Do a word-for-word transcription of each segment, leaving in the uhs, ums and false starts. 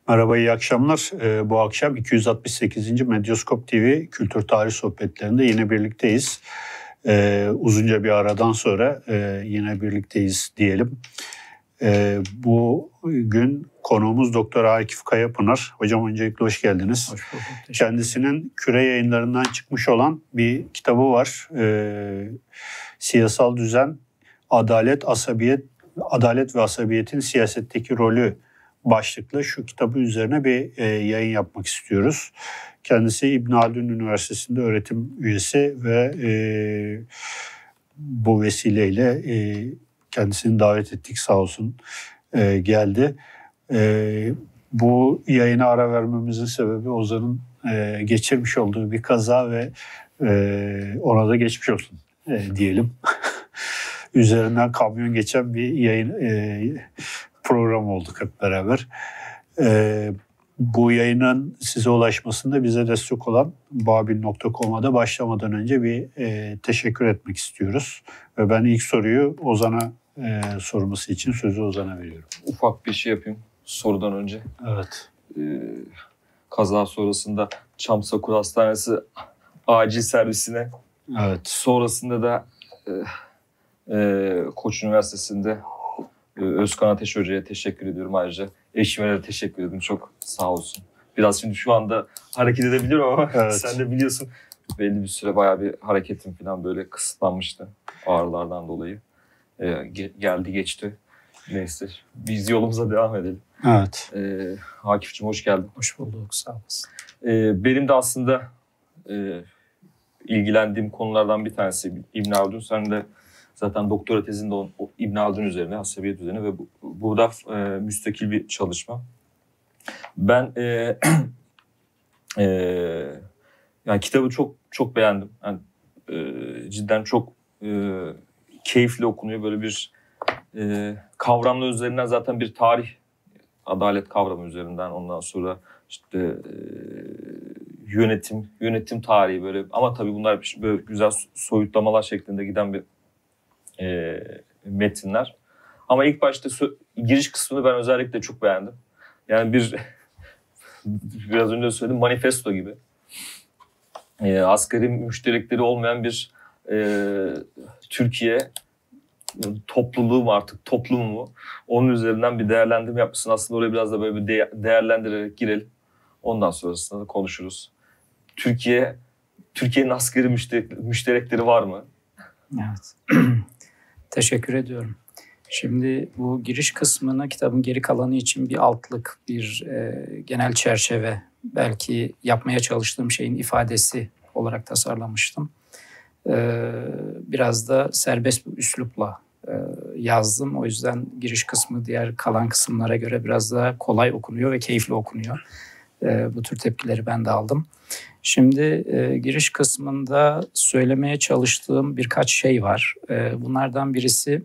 Merhaba, iyi akşamlar. Ee, bu akşam iki yüz altmış sekizinci Medyaskop T V Kültür Tarih Sohbetlerinde yine birlikteyiz. Ee, uzunca bir aradan sonra e, yine birlikteyiz diyelim. Ee, bu gün konuğumuz Doktor Akif Kayapınar. Hocam öncelikle hoş geldiniz. Hoş bulduk. Kendisinin Küre Yayınlarından çıkmış olan bir kitabı var. Ee, Siyasal Düzen, Adalet, Asabiyet, Adalet ve Asabiyetin Siyasetteki Rolü başlıklı şu kitabı üzerine bir e, yayın yapmak istiyoruz. Kendisi İbn Haldun Üniversitesi'nde öğretim üyesi ve e, bu vesileyle e, kendisini davet ettik, sağ olsun e, geldi. E, bu yayına ara vermemizin sebebi Ozan'ın e, geçirmiş olduğu bir kaza ve e, ona da geçmiş olsun e, diyelim. Üzerinden kamyon geçen bir yayın e, program olduk hep beraber. Ee, bu yayının size ulaşmasında bize destek olan babil nokta com'a da başlamadan önce bir e, teşekkür etmek istiyoruz. Ve ben ilk soruyu Ozan'a e, sorması için sözü Ozan'a veriyorum. Ufak bir şey yapayım sorudan önce. Evet. Ee, kaza sonrasında Çamsakur Hastanesi acil servisine, Evet. sonrasında da e, e, Koç Üniversitesi'nde Özkan Ateş Hoca'ya teşekkür ediyorum ayrıca. Eşime de teşekkür ederim. Çok sağ olsun. Biraz şimdi şu anda hareket edebiliyorum ama evet. Sen de biliyorsun belli bir süre bayağı bir hareketim falan böyle kısıtlanmıştı ağrılardan dolayı. Ee, ge- geldi geçti. Neyse biz yolumuza devam edelim. Evet. Ee, Akif'cim hoş geldin. Hoş bulduk. Sağ olasın. Ee, benim de aslında e, ilgilendiğim konulardan bir tanesi İbn Haldun. Sen de zaten doktora tezinde o, o İbn Haldun üzerine, asabiyet üzerine ve bu, bu da e, müstakil bir çalışma. Ben e, e, yani kitabı çok çok beğendim. Yani e, cidden çok e, keyifli okunuyor. Böyle bir e, kavramlar üzerinden zaten bir tarih, adalet kavramı üzerinden, ondan sonra işte e, yönetim, yönetim tarihi böyle, ama tabii bunlar böyle güzel soyutlamalar şeklinde giden bir E, metinler. Ama ilk başta so- giriş kısmını ben özellikle çok beğendim. Yani bir biraz önce söyledim, manifesto gibi. E, asgari müşterekleri olmayan bir e, Türkiye topluluğu mu artık, toplumu mu? Onun üzerinden bir değerlendirme yapmışsın. Aslında oraya biraz da böyle bir de- değerlendirerek girelim. Ondan sonrasında da konuşuruz. Türkiye, Türkiye'nin asgari müşterek, müşterekleri var mı? Evet. Teşekkür ediyorum. Şimdi bu giriş kısmını kitabın geri kalanı için bir altlık, bir e, genel çerçeve, belki yapmaya çalıştığım şeyin ifadesi olarak tasarlamıştım. E, biraz da serbest bir üslupla e, yazdım. O yüzden giriş kısmı diğer kalan kısımlara göre biraz daha kolay okunuyor ve keyifli okunuyor. E, bu tür tepkileri ben de aldım. Şimdi e, giriş kısmında söylemeye çalıştığım birkaç şey var. E, bunlardan birisi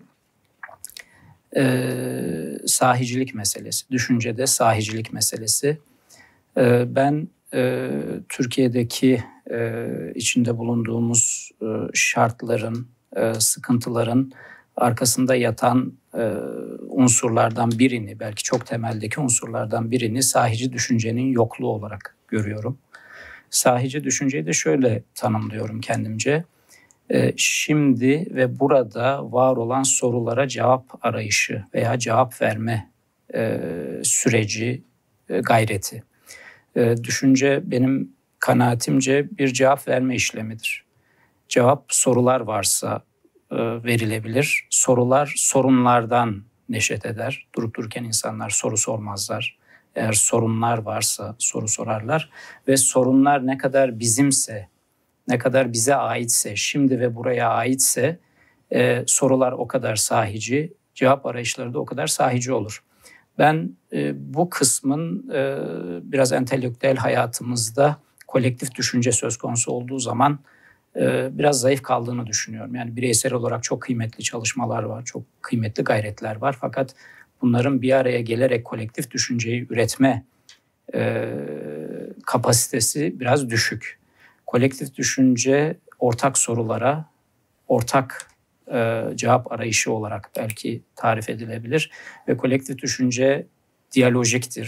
e, sahicilik meselesi, düşüncede sahicilik meselesi. E, ben e, Türkiye'deki e, içinde bulunduğumuz e, şartların, e, sıkıntıların arkasında yatan e, unsurlardan birini, belki çok temeldeki unsurlardan birini sahici düşüncenin yokluğu olarak görüyorum. Sahici düşünceyi de şöyle tanımlıyorum kendimce. Ee, şimdi ve burada var olan sorulara cevap arayışı veya cevap verme e, süreci, e, gayreti. E, düşünce benim kanaatimce bir cevap verme işlemidir. Cevap sorular varsa e, verilebilir. Sorular sorunlardan neşet eder. Durup dururken insanlar soru sormazlar. Eğer sorunlar varsa soru sorarlar ve sorunlar ne kadar bizimse, ne kadar bize aitse, şimdi ve buraya aitse e, sorular o kadar sahici, cevap arayışları da o kadar sahici olur. Ben e, bu kısmın e, biraz entelektüel hayatımızda kolektif düşünce söz konusu olduğu zaman e, biraz zayıf kaldığını düşünüyorum. Yani bireysel olarak çok kıymetli çalışmalar var, çok kıymetli gayretler var, fakat bunların bir araya gelerek kolektif düşünceyi üretme e, kapasitesi biraz düşük. Kolektif düşünce ortak sorulara, ortak e, cevap arayışı olarak belki tarif edilebilir. Ve kolektif düşünce diyalojiktir.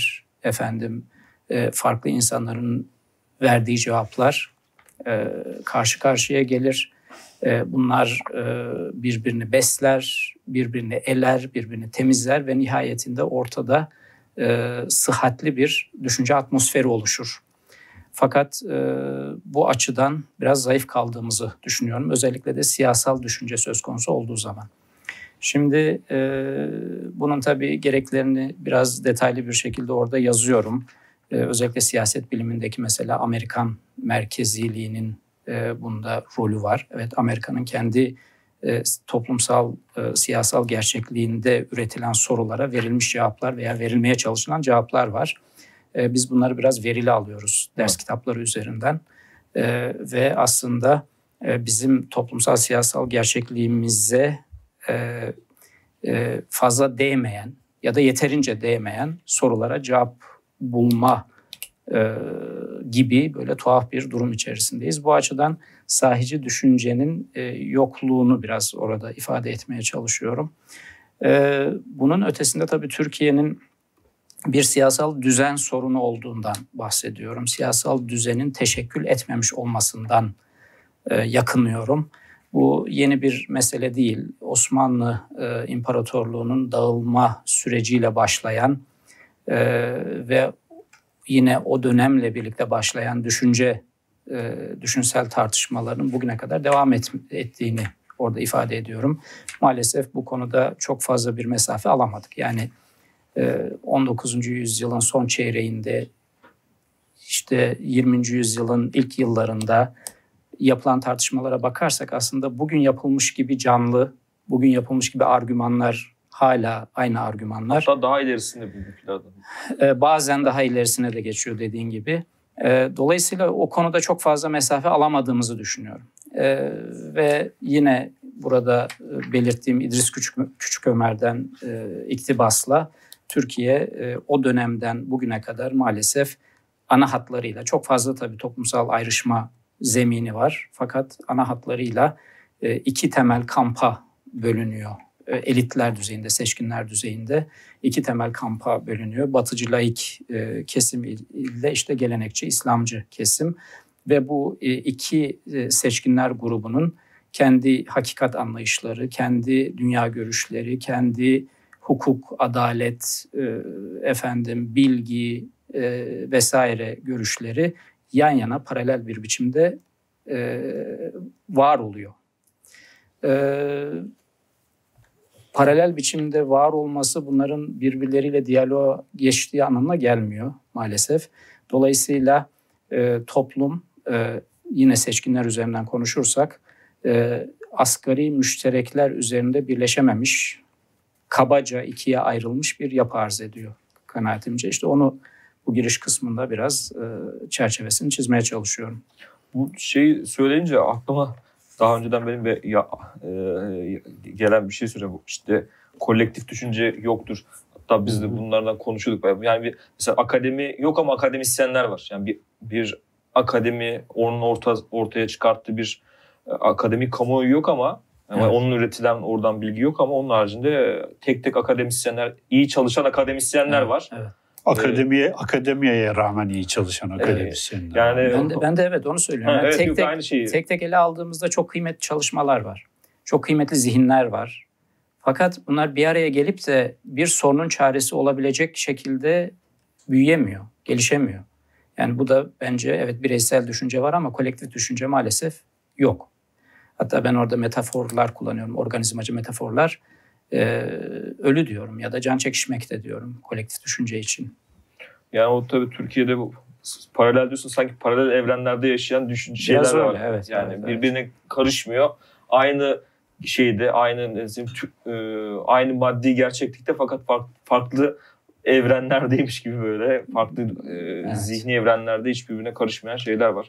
efendim e, farklı insanların verdiği cevaplar e, karşı karşıya gelir. E, bunlar e, birbirini besler, birbirini eler, birbirini temizler ve nihayetinde ortada e, sıhhatli bir düşünce atmosferi oluşur. Fakat e, bu açıdan biraz zayıf kaldığımızı düşünüyorum. Özellikle de siyasal düşünce söz konusu olduğu zaman. Şimdi e, bunun tabii gereklerini biraz detaylı bir şekilde orada yazıyorum. E, özellikle siyaset bilimindeki mesela Amerikan merkeziliğinin e, bunda rolü var. Evet, Amerika'nın kendi e, toplumsal, e, siyasal gerçekliğinde üretilen sorulara verilmiş cevaplar veya verilmeye çalışılan cevaplar var. E, biz bunları biraz verili alıyoruz ders evet. kitapları üzerinden e, ve aslında e, bizim toplumsal siyasal gerçekliğimize e, e, fazla değmeyen ya da yeterince değmeyen sorulara cevap bulma e, gibi böyle tuhaf bir durum içerisindeyiz. Bu açıdan sahici düşüncenin e, yokluğunu biraz orada ifade etmeye çalışıyorum. E, bunun ötesinde tabii Türkiye'nin bir siyasal düzen sorunu olduğundan bahsediyorum. Siyasal düzenin teşekkül etmemiş olmasından e, yakınıyorum. Bu yeni bir mesele değil. Osmanlı e, İmparatorluğu'nun dağılma süreciyle başlayan e, ve yine o dönemle birlikte başlayan düşünce, e, düşünsel tartışmaların bugüne kadar devam et, ettiğini orada ifade ediyorum. Maalesef bu konuda çok fazla bir mesafe alamadık. Yani on dokuzuncu yüzyılın son çeyreğinde, işte yirminci yüzyılın ilk yıllarında yapılan tartışmalara bakarsak aslında bugün yapılmış gibi canlı, bugün yapılmış gibi argümanlar hala aynı argümanlar. Hatta daha ilerisinde bugünkülerden. Bazen daha ilerisine de geçiyor dediğin gibi. Dolayısıyla o konuda çok fazla mesafe alamadığımızı düşünüyorum. Ve yine burada belirttiğim İdris Küçük, Küçükömer'den iktibasla Türkiye o dönemden bugüne kadar maalesef ana hatlarıyla, çok fazla tabii toplumsal ayrışma zemini var. Fakat ana hatlarıyla iki temel kampa bölünüyor. Elitler düzeyinde, seçkinler düzeyinde iki temel kampa bölünüyor. Batıcı laik kesim ile işte gelenekçi İslamcı kesim. Ve bu iki seçkinler grubunun kendi hakikat anlayışları, kendi dünya görüşleri, kendi hukuk, adalet, efendim bilgi vesaire görüşleri yan yana paralel bir biçimde var oluyor. Paralel biçimde var olması bunların birbirleriyle diyaloğa geçtiği anlamına gelmiyor maalesef. Dolayısıyla toplum, yine seçkinler üzerinden konuşursak, asgari müşterekler üzerinde birleşememiş, kabaca ikiye ayrılmış bir yapı arz ediyor kanaatimce. İşte onu bu giriş kısmında biraz e, çerçevesini çizmeye çalışıyorum. Bu şeyi söyleyince aklıma daha önceden benim de ya, e, gelen bir şey söyleyeceğim. İşte kolektif düşünce yoktur. Hatta biz de bunlardan konuşuyorduk. Yani bir, mesela akademi yok ama akademisyenler var. Yani bir, bir akademi, onun orta, ortaya çıkarttığı bir akademik kamuoyu yok ama yani evet. Onun üretilen oradan bilgi yok ama onun haricinde tek tek akademisyenler, iyi çalışan akademisyenler evet, var. Evet. Akademiye, akademiyeye rağmen iyi çalışan akademisyenler. Evet. Yani ben de, ben de evet onu söylüyorum. Ha, yani evet, tek yok, tek aynı şeyi. tek tek ele aldığımızda çok kıymetli çalışmalar var. Çok kıymetli zihinler var. Fakat bunlar bir araya gelip de bir sorunun çaresi olabilecek şekilde büyüyemiyor, gelişemiyor. Yani bu da bence evet bireysel düşünce var ama kolektif düşünce maalesef yok. Hatta ben orada metaforlar kullanıyorum, organizmacı metaforlar. Ee, ölü diyorum ya da can çekişmekte diyorum kolektif düşünce için. Yani o tabii Türkiye'de bu paralel diyorsun, sanki paralel evrenlerde yaşayan düşünce şeyler Biraz öyle, var. Evet, yani evet, birbirine evet. karışmıyor. Aynı şeyde, aynı aynı maddi gerçeklikte fakat farklı evrenlerdeymiş gibi böyle farklı evet. zihni evrenlerde hiçbirbirine karışmayan şeyler var.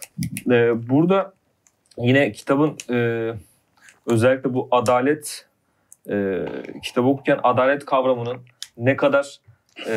Burada yine kitabın özellikle bu adalet kitabı okurken adalet kavramının ne kadar e,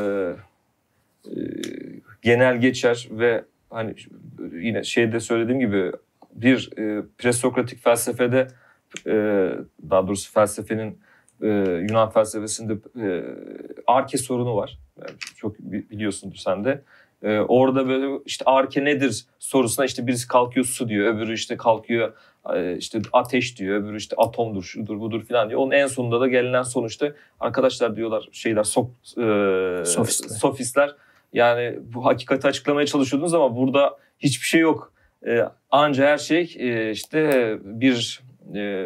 e, genel geçer ve hani yine şeyde söylediğim gibi bir e, presokratik felsefede e, daha doğrusu felsefenin e, Yunan felsefesinde e, arke sorunu var. çok biliyorsundur sen de. Ee, orada böyle işte arke nedir sorusuna işte birisi kalkıyor su diyor, öbürü işte kalkıyor işte ateş diyor, öbürü işte atomdur, şudur budur falan diyor. Onun en sonunda da gelinen sonuçta arkadaşlar diyorlar şeyler so, e, sofistler. sofistler yani bu hakikati açıklamaya çalışıyordunuz ama burada hiçbir şey yok. E, anca her şey e, işte bir e,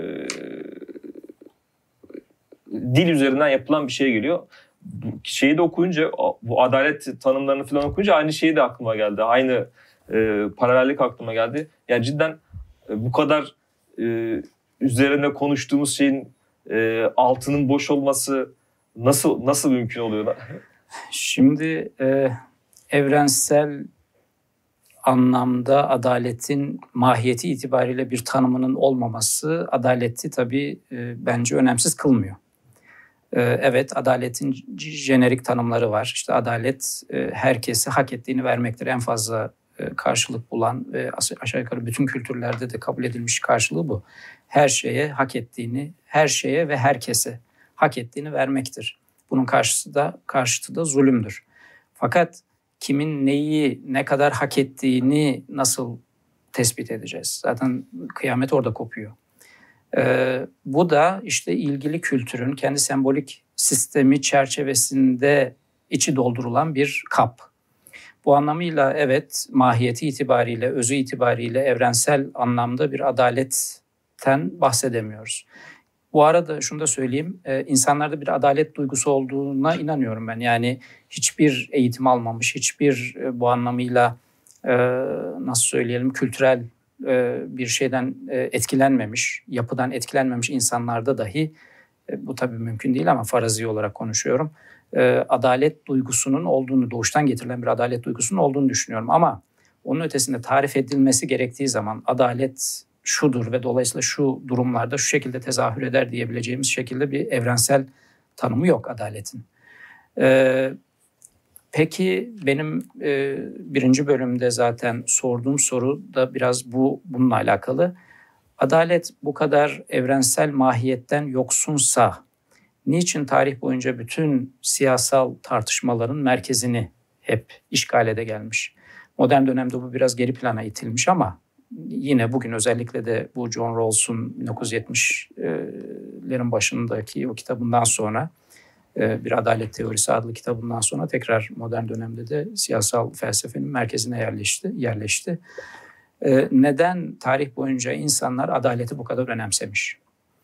dil üzerinden yapılan bir şeye geliyor. Şeyi de okuyunca, bu adalet tanımlarını falan okuyunca aynı şey de aklıma geldi. Aynı e, paralellik aklıma geldi. Yani cidden e, bu kadar e, üzerine konuştuğumuz şeyin e, altının boş olması nasıl nasıl mümkün oluyor? Şimdi e, evrensel anlamda adaletin mahiyeti itibariyle bir tanımının olmaması adaleti tabii e, bence önemsiz kılmıyor. E, evet, adaletin jenerik tanımları var. İşte adalet e, herkese hak ettiğini vermektir. En fazla e, karşılık bulan ve aşağı yukarı bütün kültürlerde de kabul edilmiş karşılığı bu. Her şeye hak ettiğini, her şeye ve herkese hak ettiğini vermektir. Bunun karşısı da karşıtı da zulümdür. Fakat kimin neyi ne kadar hak ettiğini nasıl tespit edeceğiz? Zaten kıyamet orada kopuyor. Ee, bu da işte ilgili kültürün kendi sembolik sistemi çerçevesinde içi doldurulan bir kap. Bu anlamıyla evet, mahiyeti itibariyle, özü itibariyle evrensel anlamda bir adaletten bahsedemiyoruz. Bu arada şunu da söyleyeyim, e, insanlarda bir adalet duygusu olduğuna inanıyorum ben. Yani hiçbir eğitim almamış, hiçbir e, bu anlamıyla e, nasıl söyleyelim kültürel e, bir şeyden e, etkilenmemiş, yapıdan etkilenmemiş insanlarda dahi, e, bu tabii mümkün değil ama farazi olarak konuşuyorum, e, adalet duygusunun olduğunu, doğuştan getirilen bir adalet duygusunun olduğunu düşünüyorum. Ama onun ötesinde tarif edilmesi gerektiği zaman adalet şudur ve dolayısıyla şu durumlarda şu şekilde tezahür eder diyebileceğimiz şekilde bir evrensel tanımı yok adaletin. Ee, peki benim e, birinci bölümde zaten sorduğum soru da biraz bu bununla alakalı. Adalet bu kadar evrensel mahiyetten yoksunsa niçin tarih boyunca bütün siyasal tartışmaların merkezini hep işgal ede gelmiş? Modern dönemde bu biraz geri plana itilmiş ama yine bugün özellikle de bu John Rawls'un bin dokuz yüz yetmişlerin başındaki o kitabından sonra, Bir Adalet Teorisi adlı kitabından sonra tekrar modern dönemde de siyasal felsefenin merkezine yerleşti. yerleşti. Neden tarih boyunca insanlar adaleti bu kadar önemsemiş?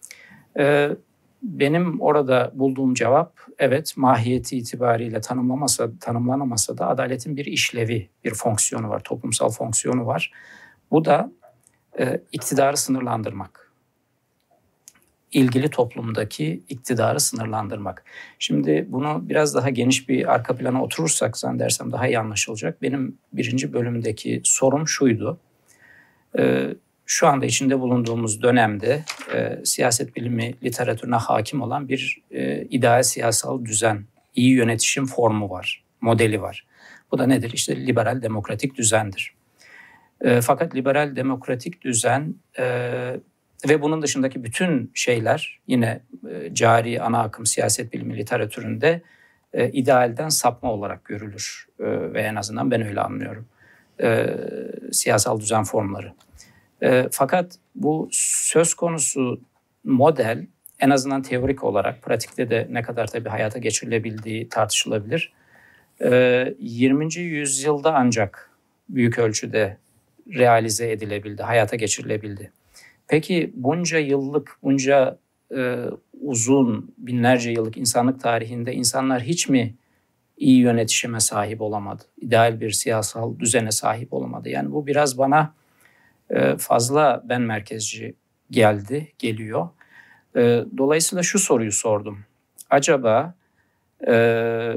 Benim orada bulduğum cevap, evet, mahiyeti itibariyle tanımlamasa, tanımlanamasa da adaletin bir işlevi, bir fonksiyonu var, toplumsal fonksiyonu var. Bu da e, iktidarı sınırlandırmak. İlgili toplumdaki iktidarı sınırlandırmak. Şimdi bunu biraz daha geniş bir arka plana oturursak zannedersem daha iyi anlaşılacak. Benim birinci bölümdeki sorum şuydu. E, şu anda içinde bulunduğumuz dönemde e, siyaset bilimi literatürüne hakim olan bir e, ideal siyasal düzen, iyi yönetişim formu var, modeli var. Bu da nedir? İşte liberal demokratik düzendir. E, fakat liberal demokratik düzen e, ve bunun dışındaki bütün şeyler yine e, cari ana akım siyaset bilimi literatüründe e, idealden sapma olarak görülür. E, ve en azından ben öyle anlıyorum. E, siyasal düzen formları. E, fakat bu söz konusu model en azından teorik olarak, pratikte de ne kadar tabii hayata geçirilebildiği tartışılabilir. E, yirminci yüzyılda ancak büyük ölçüde realize edilebildi, hayata geçirilebildi. Peki bunca yıllık, bunca e, uzun, binlerce yıllık insanlık tarihinde insanlar hiç mi iyi yönetişime sahip olamadı? İdeal bir siyasal düzene sahip olamadı. Yani bu biraz bana e, fazla ben merkezci geldi, geliyor. E, dolayısıyla şu soruyu sordum. Acaba e,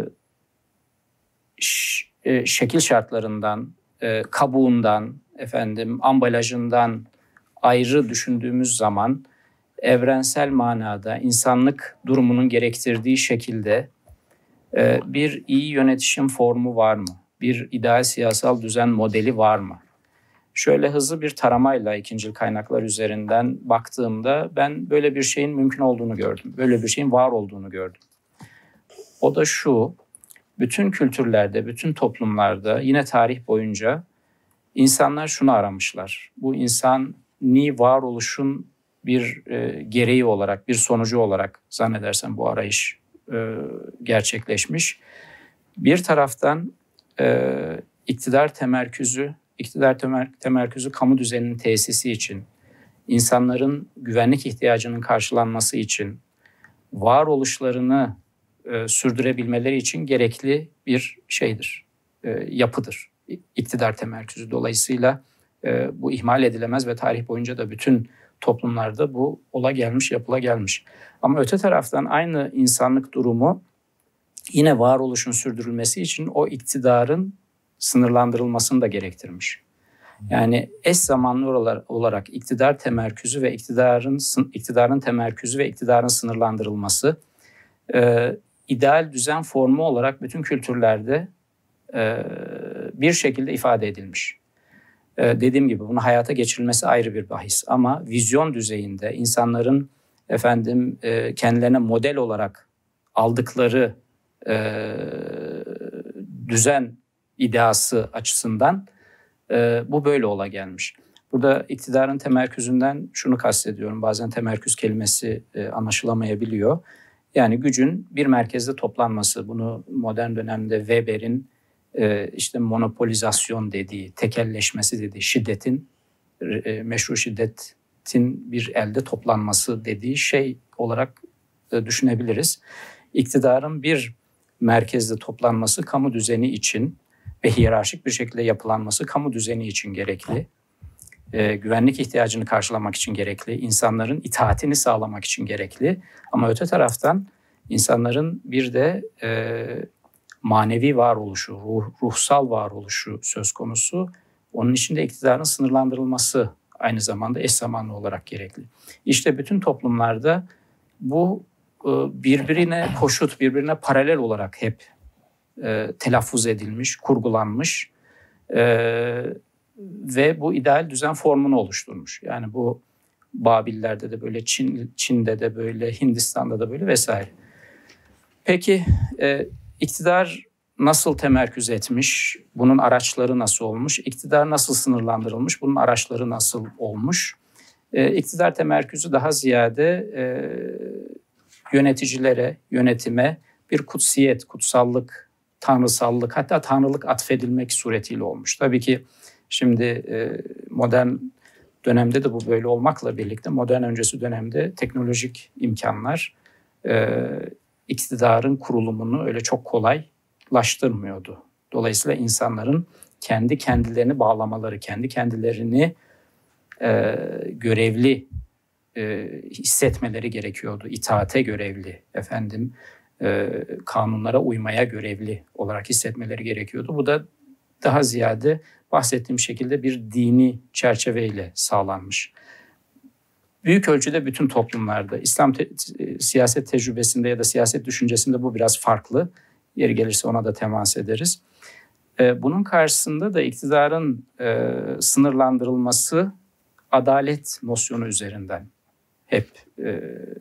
ş, e, şekil şartlarından, e, kabuğundan, efendim ambalajından ayrı düşündüğümüz zaman evrensel manada insanlık durumunun gerektirdiği şekilde e, bir iyi yönetişim formu var mı? Bir ideal siyasal düzen modeli var mı? Şöyle hızlı bir taramayla ikincil kaynaklar üzerinden baktığımda ben böyle bir şeyin mümkün olduğunu gördüm. Böyle bir şeyin var olduğunu gördüm. O da şu, bütün kültürlerde, bütün toplumlarda yine tarih boyunca insanlar şunu aramışlar. Bu insani varoluşun bir e, gereği olarak, bir sonucu olarak zannedersem bu arayış e, gerçekleşmiş. Bir taraftan e, iktidar temerküzü, iktidar temer, temerküzü kamu düzeninin tesisi için, insanların güvenlik ihtiyacının karşılanması için, varoluşlarını e, sürdürebilmeleri için gerekli bir şeydir, e, yapıdır. İktidar temerküzü. Dolayısıyla e, bu ihmal edilemez ve tarih boyunca da bütün toplumlarda bu ola gelmiş, yapıla gelmiş. Ama öte taraftan aynı insanlık durumu yine varoluşun sürdürülmesi için o iktidarın sınırlandırılmasını da gerektirmiş. Yani eş zamanlı olarak iktidar temerküzü ve iktidarın iktidarın temerküzü ve iktidarın sınırlandırılması e, ideal düzen formu olarak bütün kültürlerde e, bir şekilde ifade edilmiş. E, dediğim gibi bunu hayata geçirilmesi ayrı bir bahis ama vizyon düzeyinde insanların efendim e, kendilerine model olarak aldıkları e, düzen ideası açısından e, bu böyle ola gelmiş. Burada iktidarın temerküzünden şunu kastediyorum. Bazen temerküz kelimesi e, anlaşılamayabiliyor. Yani gücün bir merkezde toplanması. Bunu modern dönemde Weber'in e, işte monopolizasyon dediği, tekelleşmesi dediği, şiddetin, e, meşru şiddetin bir elde toplanması dediği şey olarak e, düşünebiliriz. İktidarın bir merkezde toplanması kamu düzeni için ve hiyerarşik bir şekilde yapılanması kamu düzeni için gerekli. E, güvenlik ihtiyacını karşılamak için gerekli. İnsanların itaatini sağlamak için gerekli. Ama öte taraftan insanların bir de e, manevi varoluşu, ruh, ruhsal varoluşu söz konusu. Onun için de iktidarın sınırlandırılması aynı zamanda eş zamanlı olarak gerekli. İşte bütün toplumlarda bu e, birbirine koşut, birbirine paralel olarak hep e, telaffuz edilmiş, kurgulanmış e, ve bu ideal düzen formunu oluşturmuş. Yani bu Babillerde de böyle, Çin, Çin'de de böyle, Hindistan'da da böyle vesaire. Peki e, iktidar nasıl temerküz etmiş? Bunun araçları nasıl olmuş? İktidar nasıl sınırlandırılmış? Bunun araçları nasıl olmuş? E, iktidar temerküzü daha ziyade e, yöneticilere, yönetime bir kutsiyet, kutsallık, tanrısallık, hatta tanrılık atfedilmek suretiyle olmuş. Tabii ki şimdi e, modern dönemde de bu böyle olmakla birlikte modern öncesi dönemde teknolojik imkanlar e, iktidarın kurulumunu öyle çok kolaylaştırmıyordu. Dolayısıyla insanların kendi kendilerini bağlamaları, kendi kendilerini e, görevli e, hissetmeleri gerekiyordu. İtaate görevli, efendim e, kanunlara uymaya görevli olarak hissetmeleri gerekiyordu. Bu da daha ziyade bahsettiğim şekilde bir dini çerçeveyle sağlanmış. Büyük ölçüde bütün toplumlarda, İslam te- siyaset tecrübesinde ya da siyaset düşüncesinde bu biraz farklı. Yeri gelirse ona da temas ederiz. Ee, bunun karşısında da iktidarın e, sınırlandırılması adalet nosyonu üzerinden hep e,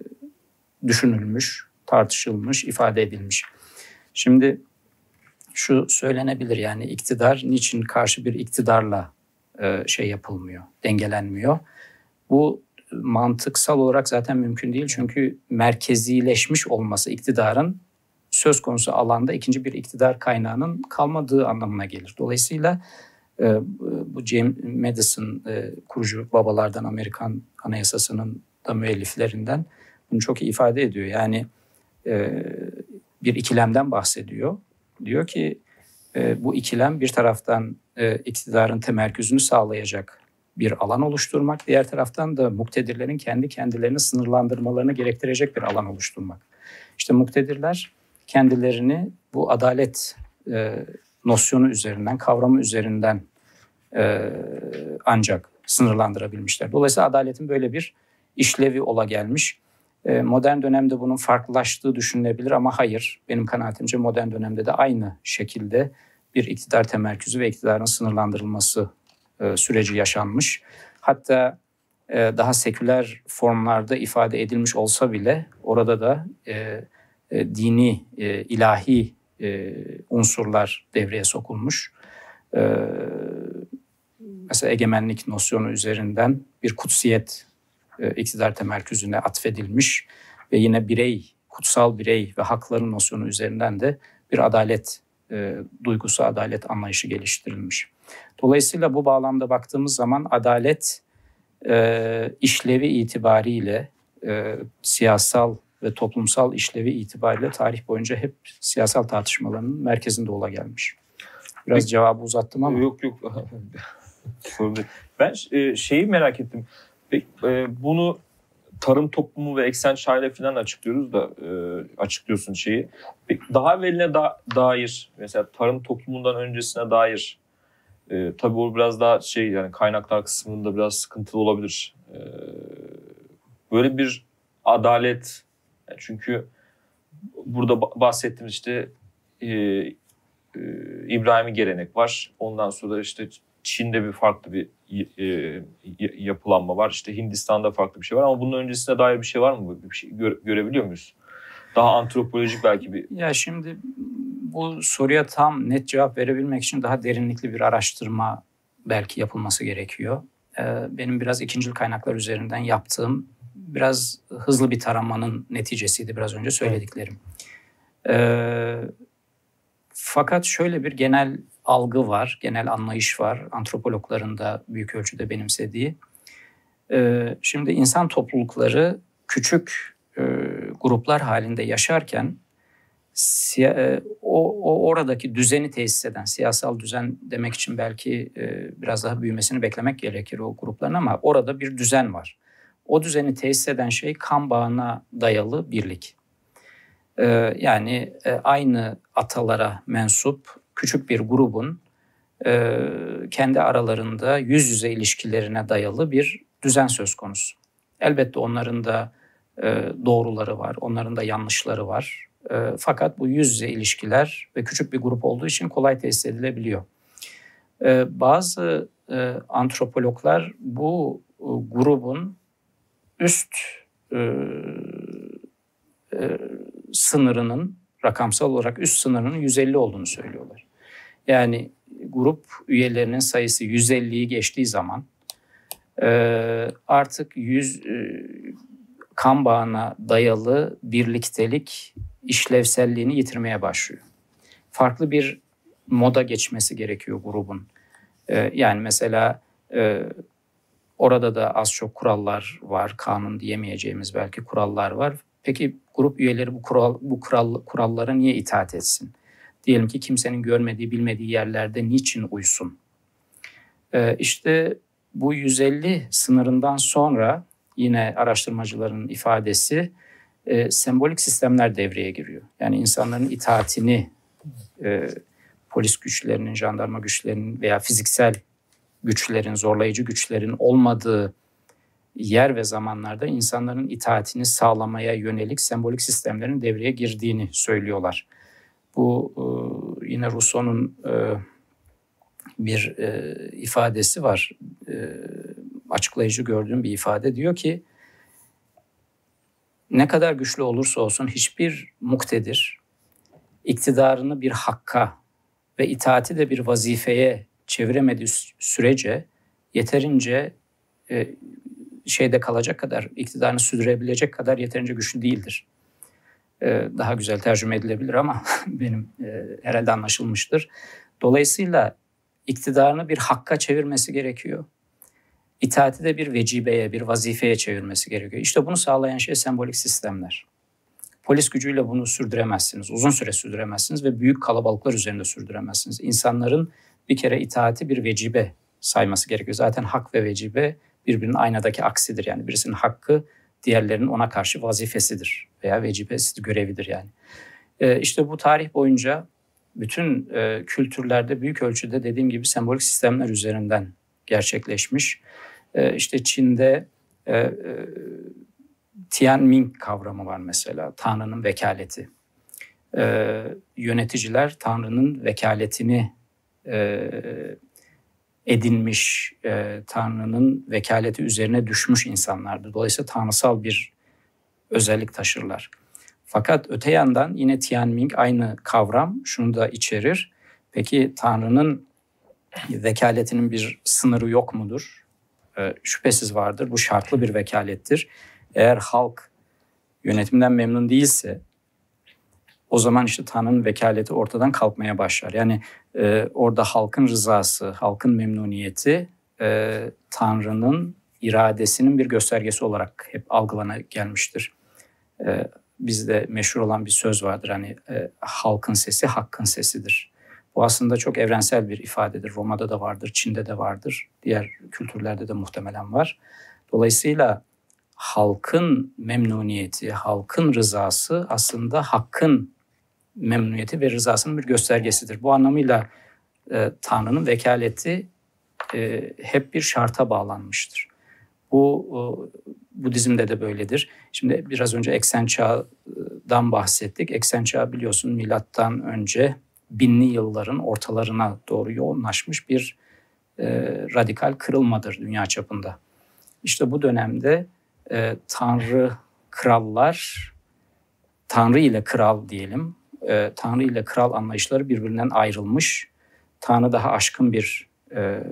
düşünülmüş, tartışılmış, ifade edilmiş. Şimdi şu söylenebilir, yani iktidar niçin karşı bir iktidarla e, şey yapılmıyor, dengelenmiyor? Bu mantıksal olarak zaten mümkün değil. Çünkü merkezileşmiş olması iktidarın söz konusu alanda ikinci bir iktidar kaynağının kalmadığı anlamına gelir. Dolayısıyla e, bu James Madison e, kurucu babalardan, Amerikan Anayasası'nın da müelliflerinden bunu çok iyi ifade ediyor. Yani e, bir ikilemden bahsediyor. Diyor ki e, bu ikilem bir taraftan e, iktidarın temerküzünü sağlayacak bir alan oluşturmak, diğer taraftan da muktedirlerin kendi kendilerini sınırlandırmalarını gerektirecek bir alan oluşturmak. İşte muktedirler kendilerini bu adalet e, nosyonu üzerinden, kavramı üzerinden e, ancak sınırlandırabilmişler. Dolayısıyla adaletin böyle bir işlevi ola gelmiş. E, modern dönemde bunun farklılaştığı düşünülebilir ama hayır. Benim kanaatimce modern dönemde de aynı şekilde bir iktidar temerküzü ve iktidarın sınırlandırılması e, süreci yaşanmış. Hatta e, daha seküler formlarda ifade edilmiş olsa bile orada da e, e, dini, e, ilahi e, unsurlar devreye sokulmuş. E, mesela egemenlik nosyonu üzerinden bir kutsiyet e, iktidar temerküzüne atfedilmiş ve yine birey, kutsal birey ve hakların nosyonu üzerinden de bir adalet e, duygusu, adalet anlayışı geliştirilmiş. Dolayısıyla bu bağlamda baktığımız zaman adalet e, işlevi itibariyle, e, siyasal ve toplumsal işlevi itibariyle tarih boyunca hep siyasal tartışmaların merkezinde ola gelmiş. Biraz Peki, cevabı uzattım ama. Yok yok. Ben şeyi merak ettim. Bunu tarım toplumu ve eksen çağıyla falan açıklıyoruz da açıklıyorsun şeyi. Daha evveline da, dair mesela tarım toplumundan öncesine dair e, tabii o biraz daha şey yani kaynaklar kısmında biraz sıkıntılı olabilir. E, böyle bir adalet yani çünkü burada bahsettiğimiz işte e, e, İbrahimi gelenek var. Ondan sonra işte Çin'de bir farklı bir e, yapılanma var. İşte Hindistan'da farklı bir şey var ama bunun öncesine dair bir şey var mı? Bir şey göre, görebiliyor muyuz? Daha antropolojik belki bir... Ya şimdi bu soruya tam net cevap verebilmek için daha derinlikli bir araştırma belki yapılması gerekiyor. Ee, benim biraz ikincil kaynaklar üzerinden yaptığım biraz hızlı bir taramanın neticesiydi biraz önce söylediklerim. Ee, fakat şöyle bir genel algı var, genel anlayış var. Antropologların da büyük ölçüde benimsediği. Ee, şimdi insan toplulukları küçük e, gruplar halinde yaşarken siya, e, o, o oradaki düzeni tesis eden, siyasal düzen demek için belki e, biraz daha büyümesini beklemek gerekir o grupların ama orada bir düzen var. O düzeni tesis eden şey kan bağına dayalı birlik. Ee, yani e, aynı atalara mensup küçük bir grubun e, kendi aralarında yüz yüze ilişkilerine dayalı bir düzen söz konusu. Elbette onların da e, doğruları var, onların da yanlışları var. E, fakat bu yüz yüze ilişkiler ve küçük bir grup olduğu için kolay tesis edilebiliyor. E, bazı e, antropologlar bu e, grubun üst e, e, sınırının, rakamsal olarak üst sınırının yüz elli olduğunu söylüyorlar. Yani grup üyelerinin sayısı yüz elliyi geçtiği zaman e, artık yüz e, kan bağına dayalı birliktelik işlevselliğini yitirmeye başlıyor. Farklı bir moda geçmesi gerekiyor grubun. E, yani mesela e, orada da az çok kurallar var, kanun diyemeyeceğimiz belki kurallar var. Peki grup üyeleri bu kural bu kural kurallara niye itaat etsin? Diyelim ki kimsenin görmediği, bilmediği yerlerde niçin uysun? Ee, işte bu yüz elli sınırından sonra yine araştırmacıların ifadesi e, sembolik sistemler devreye giriyor. Yani insanların itaatini e, polis güçlerinin, jandarma güçlerinin veya fiziksel güçlerin, zorlayıcı güçlerin olmadığı yer ve zamanlarda insanların itaatini sağlamaya yönelik sembolik sistemlerin devreye girdiğini söylüyorlar. Bu e, yine Rousseau'nun e, bir e, ifadesi var. E, açıklayıcı gördüğüm bir ifade. Diyor ki ne kadar güçlü olursa olsun hiçbir muktedir iktidarını bir hakka ve itaati de bir vazifeye çeviremediği sürece yeterince e, şeyde kalacak kadar, iktidarını sürdürebilecek kadar yeterince güçlü değildir. Ee, daha güzel tercüme edilebilir ama benim e, herhalde anlaşılmıştır. Dolayısıyla iktidarını bir hakka çevirmesi gerekiyor. İtaati de bir vecibeye, bir vazifeye çevirmesi gerekiyor. İşte bunu sağlayan şey sembolik sistemler. Polis gücüyle bunu sürdüremezsiniz, uzun süre sürdüremezsiniz ve büyük kalabalıklar üzerinde sürdüremezsiniz. İnsanların bir kere itaati bir vecibe sayması gerekiyor. Zaten hak ve vecibe birbirinin aynadaki aksidir. Yani birisinin hakkı diğerlerinin ona karşı vazifesidir veya vecibesidir, görevidir yani. Ee, işte bu tarih boyunca bütün e, kültürlerde büyük ölçüde dediğim gibi sembolik sistemler üzerinden gerçekleşmiş. Ee, işte Çin'de e, e, Tianming kavramı var mesela, Tanrı'nın vekaleti. Ee, yöneticiler Tanrı'nın vekaletini e, edinmiş, e, Tanrı'nın vekaleti üzerine düşmüş insanlardır. Dolayısıyla tanrısal bir özellik taşırlar. Fakat öte yandan yine Tianming aynı kavram şunu da içerir. Peki Tanrı'nın vekaletinin bir sınırı yok mudur? E, şüphesiz vardır. Bu şartlı bir vekalettir. Eğer halk yönetimden memnun değilse o zaman işte Tanrı'nın vekaleti ortadan kalkmaya başlar. Yani e, orada halkın rızası, halkın memnuniyeti e, Tanrı'nın iradesinin bir göstergesi olarak hep algılana gelmiştir. E, bizde meşhur olan bir söz vardır. Hani e, halkın sesi hakkın sesidir. Bu aslında çok evrensel bir ifadedir. Roma'da da vardır, Çin'de de vardır. Diğer kültürlerde de muhtemelen var. Dolayısıyla halkın memnuniyeti, halkın rızası aslında hakkın memnuniyeti ve rızasının bir göstergesidir. Bu anlamıyla e, Tanrı'nın vekaleti e, hep bir şarta bağlanmıştır. Bu e, Budizm'de de böyledir. Şimdi biraz önce eksen çağdan bahsettik. Eksen çağı biliyorsun milattan önce binli yılların ortalarına doğru yoğunlaşmış bir e, radikal kırılmadır dünya çapında. İşte bu dönemde e, Tanrı krallar, Tanrı ile kral diyelim, e, Tanrı ile kral anlayışları birbirinden ayrılmış. Tanrı daha aşkın bir e,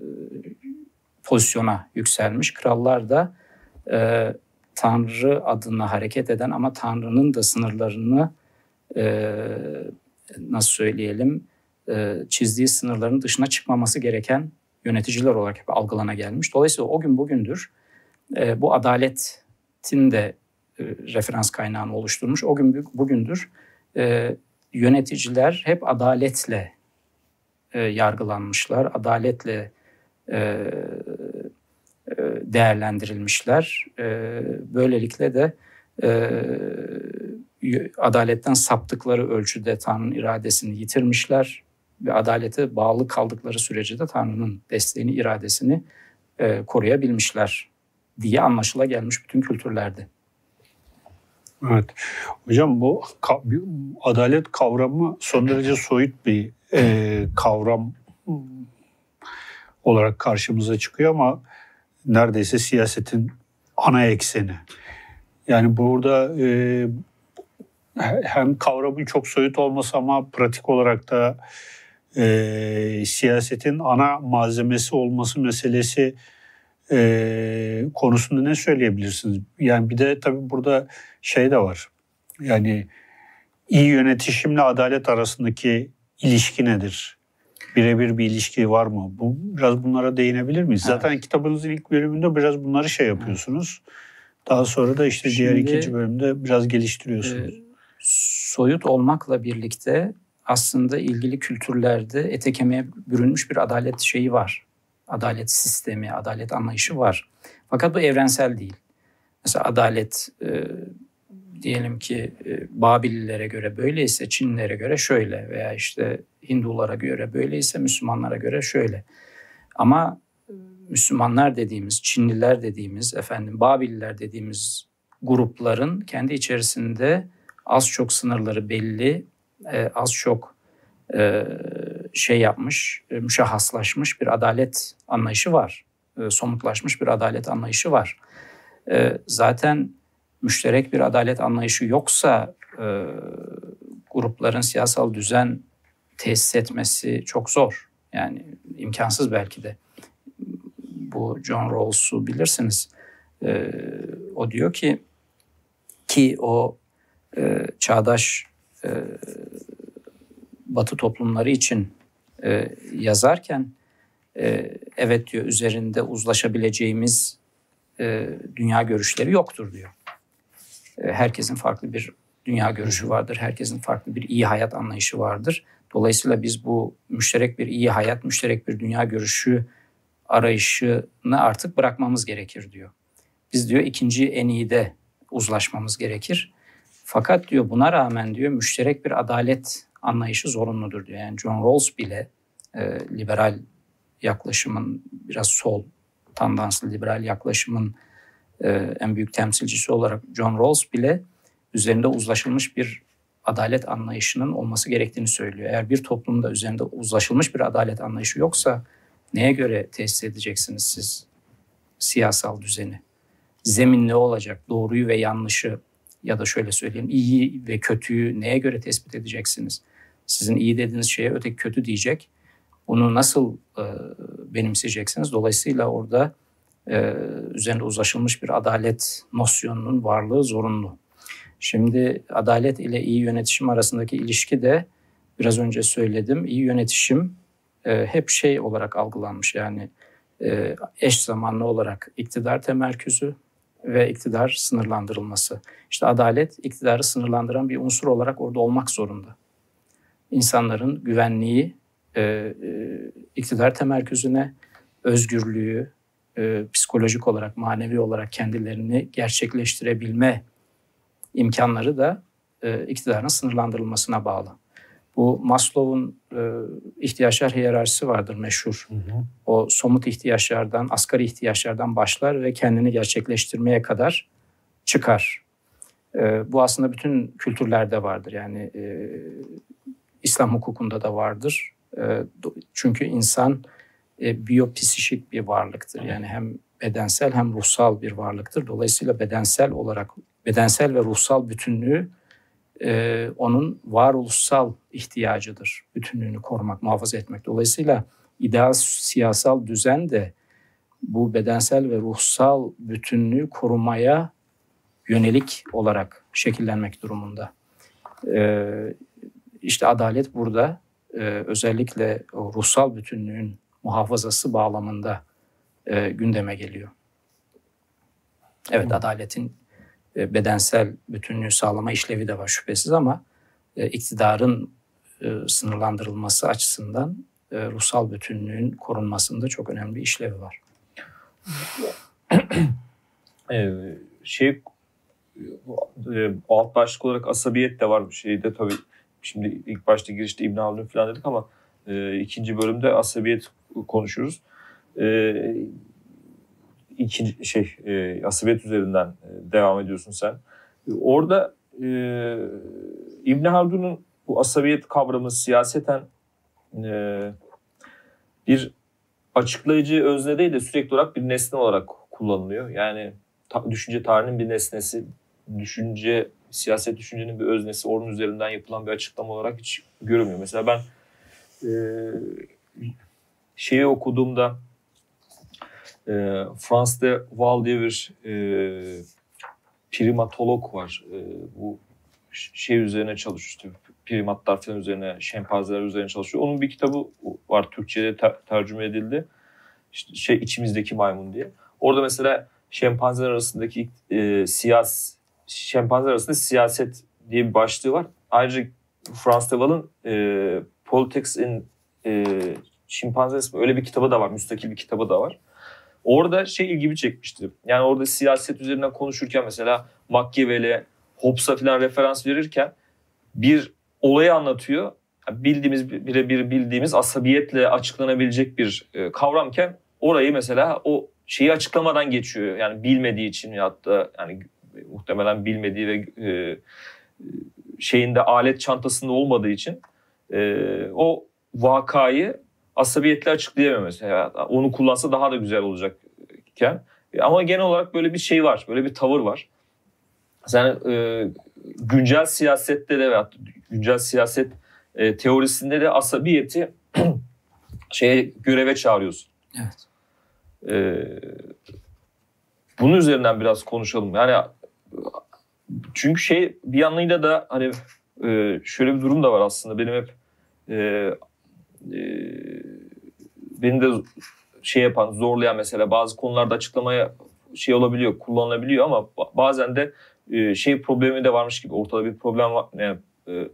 pozisyona yükselmiş. Krallar da e, Tanrı adına hareket eden ama Tanrı'nın da sınırlarını e, nasıl söyleyelim e, çizdiği sınırların dışına çıkmaması gereken yöneticiler olarak hep algılana gelmiş. Dolayısıyla o gün bugündür e, bu adaletin de e, referans kaynağını oluşturmuş. O gün bugündür e, yöneticiler hep adaletle e, yargılanmışlar, adaletle e, e, değerlendirilmişler. E, böylelikle de e, adaletten saptıkları ölçüde Tanrı'nın iradesini yitirmişler ve adalete bağlı kaldıkları sürece de Tanrı'nın desteğini, iradesini e, koruyabilmişler diye anlaşılagelmiş bütün kültürlerde. Evet. Hocam bu adalet kavramı son derece soyut bir e, kavram olarak karşımıza çıkıyor ama neredeyse siyasetin ana ekseni. Yani burada e, hem kavramın çok soyut olması ama pratik olarak da e, siyasetin ana malzemesi olması meselesi e, konusunda ne söyleyebilirsiniz? Yani bir de tabii burada şey de var. Yani iyi yönetişimle adalet arasındaki ilişki nedir? Birebir bir ilişki var mı? Bu biraz bunlara değinebilir miyiz? Evet. Zaten kitabınızın ilk bölümünde biraz bunları şey yapıyorsunuz. Daha sonra da işte Şimdi, diğer ikinci bölümde biraz geliştiriyorsunuz. E, soyut olmakla birlikte aslında ilgili kültürlerde ete kemiğe bürünmüş bir adalet şeyi var. Adalet sistemi, adalet anlayışı var. Fakat bu evrensel değil. Mesela adalet e, diyelim ki e, Babililere göre böyleyse Çinlilere göre şöyle veya işte Hindulara göre böyleyse Müslümanlara göre şöyle. Ama Müslümanlar dediğimiz, Çinliler dediğimiz, efendim Babililer dediğimiz grupların kendi içerisinde az çok sınırları belli, e, az çok e, şey yapmış, e, müşahhaslaşmış bir adalet anlayışı var. E, somutlaşmış bir adalet anlayışı var. E, zaten müşterek bir adalet anlayışı yoksa e, grupların siyasal düzen tesis etmesi çok zor. Yani imkansız belki de. Bu John Rawls'u bilirsiniz. E, o diyor ki ki o e, çağdaş e, Batı toplumları için e, yazarken e, evet diyor üzerinde uzlaşabileceğimiz e, dünya görüşleri yoktur diyor. E, herkesin farklı bir dünya görüşü vardır. Herkesin farklı bir iyi hayat anlayışı vardır. Dolayısıyla biz bu müşterek bir iyi hayat, müşterek bir dünya görüşü arayışını artık bırakmamız gerekir diyor. Biz diyor ikinci en iyi de uzlaşmamız gerekir. Fakat diyor buna rağmen diyor müşterek bir adalet anlayışı zorunludur diyor. Yani John Rawls bile e, liberal yaklaşımın biraz sol tandanslı liberal yaklaşımın e, en büyük temsilcisi olarak John Rawls bile üzerinde uzlaşılmış bir adalet anlayışının olması gerektiğini söylüyor. Eğer bir toplumda üzerinde uzlaşılmış bir adalet anlayışı yoksa neye göre tesis edeceksiniz siz siyasal düzeni? Zemin ne olacak? Doğruyu ve yanlışı Ya da şöyle söyleyeyim, iyi ve kötüyü neye göre tespit edeceksiniz? Sizin iyi dediğiniz şeye öteki kötü diyecek. Bunu nasıl e, benimseyeceksiniz? Dolayısıyla orada e, üzerinde uzlaşılmış bir adalet nosyonunun varlığı zorunlu. Şimdi adalet ile iyi yönetişim arasındaki ilişki de biraz önce söyledim. İyi yönetişim e, hep şey olarak algılanmış, yani e, eş zamanlı olarak iktidar temerküzü ve iktidar sınırlandırılması. İşte adalet iktidarı sınırlandıran bir unsur olarak orada olmak zorunda. İnsanların güvenliği e, e, iktidar temerküzüne, özgürlüğü e, psikolojik olarak, manevi olarak kendilerini gerçekleştirebilme imkanları da e, iktidarın sınırlandırılmasına bağlı. Bu Maslow'un e, ihtiyaçlar hiyerarşisi vardır meşhur. Hı hı. O somut ihtiyaçlardan, asgari ihtiyaçlardan başlar ve kendini gerçekleştirmeye kadar çıkar. E, bu aslında bütün kültürlerde vardır. Yani e, İslam hukukunda da vardır. E, çünkü insan e, biyopsişik bir varlıktır. Yani hem bedensel hem ruhsal bir varlıktır. Dolayısıyla bedensel olarak, bedensel ve ruhsal bütünlüğü e, onun varoluşsal ihtiyacıdır. Bütünlüğünü korumak, muhafaza etmek. Dolayısıyla ideal siyasal düzen de bu bedensel ve ruhsal bütünlüğü korumaya yönelik olarak şekillenmek durumunda. E, işte adalet burada e, özellikle o ruhsal bütünlüğün muhafazası bağlamında e, gündeme geliyor. Evet, hmm. adaletin e, bedensel bütünlüğü sağlama işlevi de var şüphesiz ama e, iktidarın e, sınırlandırılması açısından e, ruhsal bütünlüğün korunmasında çok önemli bir işlevi var. ee, şey e, alt başlık olarak asabiyet de var bir şeyde tabii. Şimdi ilk başta girişte İbn Haldun falan dedik ama e, ikinci bölümde asabiyet konuşuruz. E, ikinci şey e, asabiyet üzerinden e, devam ediyorsun sen. E, orada e, İbn Haldun'un bu asabiyet kavramı siyaseten e, bir açıklayıcı özne değil de sürekli olarak bir nesne olarak kullanılıyor. Yani ta, düşünce tarihinin bir nesnesi, düşünce siyaset düşüncenin bir öznesi, onun üzerinden yapılan bir açıklama olarak hiç görünmüyor. Mesela ben e, şeyi okuduğumda e, Frans de Waal diye bir e, primatolog var. E, bu şey üzerine çalışıyor. Primatlar falan üzerine, şempanzeler üzerine çalışıyor. Onun bir kitabı var, Türkçe'de ter- tercüme edildi. İşte şey içimizdeki maymun diye. Orada mesela şempanzeler arasındaki e, siyas şempanzeler arasında siyaset diye bir başlığı var. Ayrıca Frans de Waal'ın e, Politics in e, Chimpanzees öyle bir kitabı da var. Müstakil bir kitabı da var. Orada şey ilgimi çekmişti. Yani orada siyaset üzerinden konuşurken mesela Machiavelli, Hobbes'a falan referans verirken bir olayı anlatıyor. Bildiğimiz, birebir bildiğimiz asabiyetle açıklanabilecek bir e, kavramken orayı mesela o şeyi açıklamadan geçiyor. Yani bilmediği için ya da yani muhtemelen bilmediği ve e, şeyinde alet çantasında olmadığı için e, o vakayı asabiyetle açıklayamıyor mesela. Onu kullansa daha da güzel olacakken. Ama genel olarak böyle bir şey var. Böyle bir tavır var. Sen e, güncel siyasette de veya güncel siyaset e, teorisinde de asabiyeti şeye göreve çağırıyorsun. Evet. E, bunun üzerinden biraz konuşalım. Yani çünkü şey bir yanıyla da hani e, şöyle bir durum da var aslında. Benim hep e, e, beni de şey yapan, zorlayan mesela bazı konularda açıklamaya şey olabiliyor, kullanılabiliyor ama bazen de e, şey problemi de varmış gibi, ortada bir problem var. Yani, e,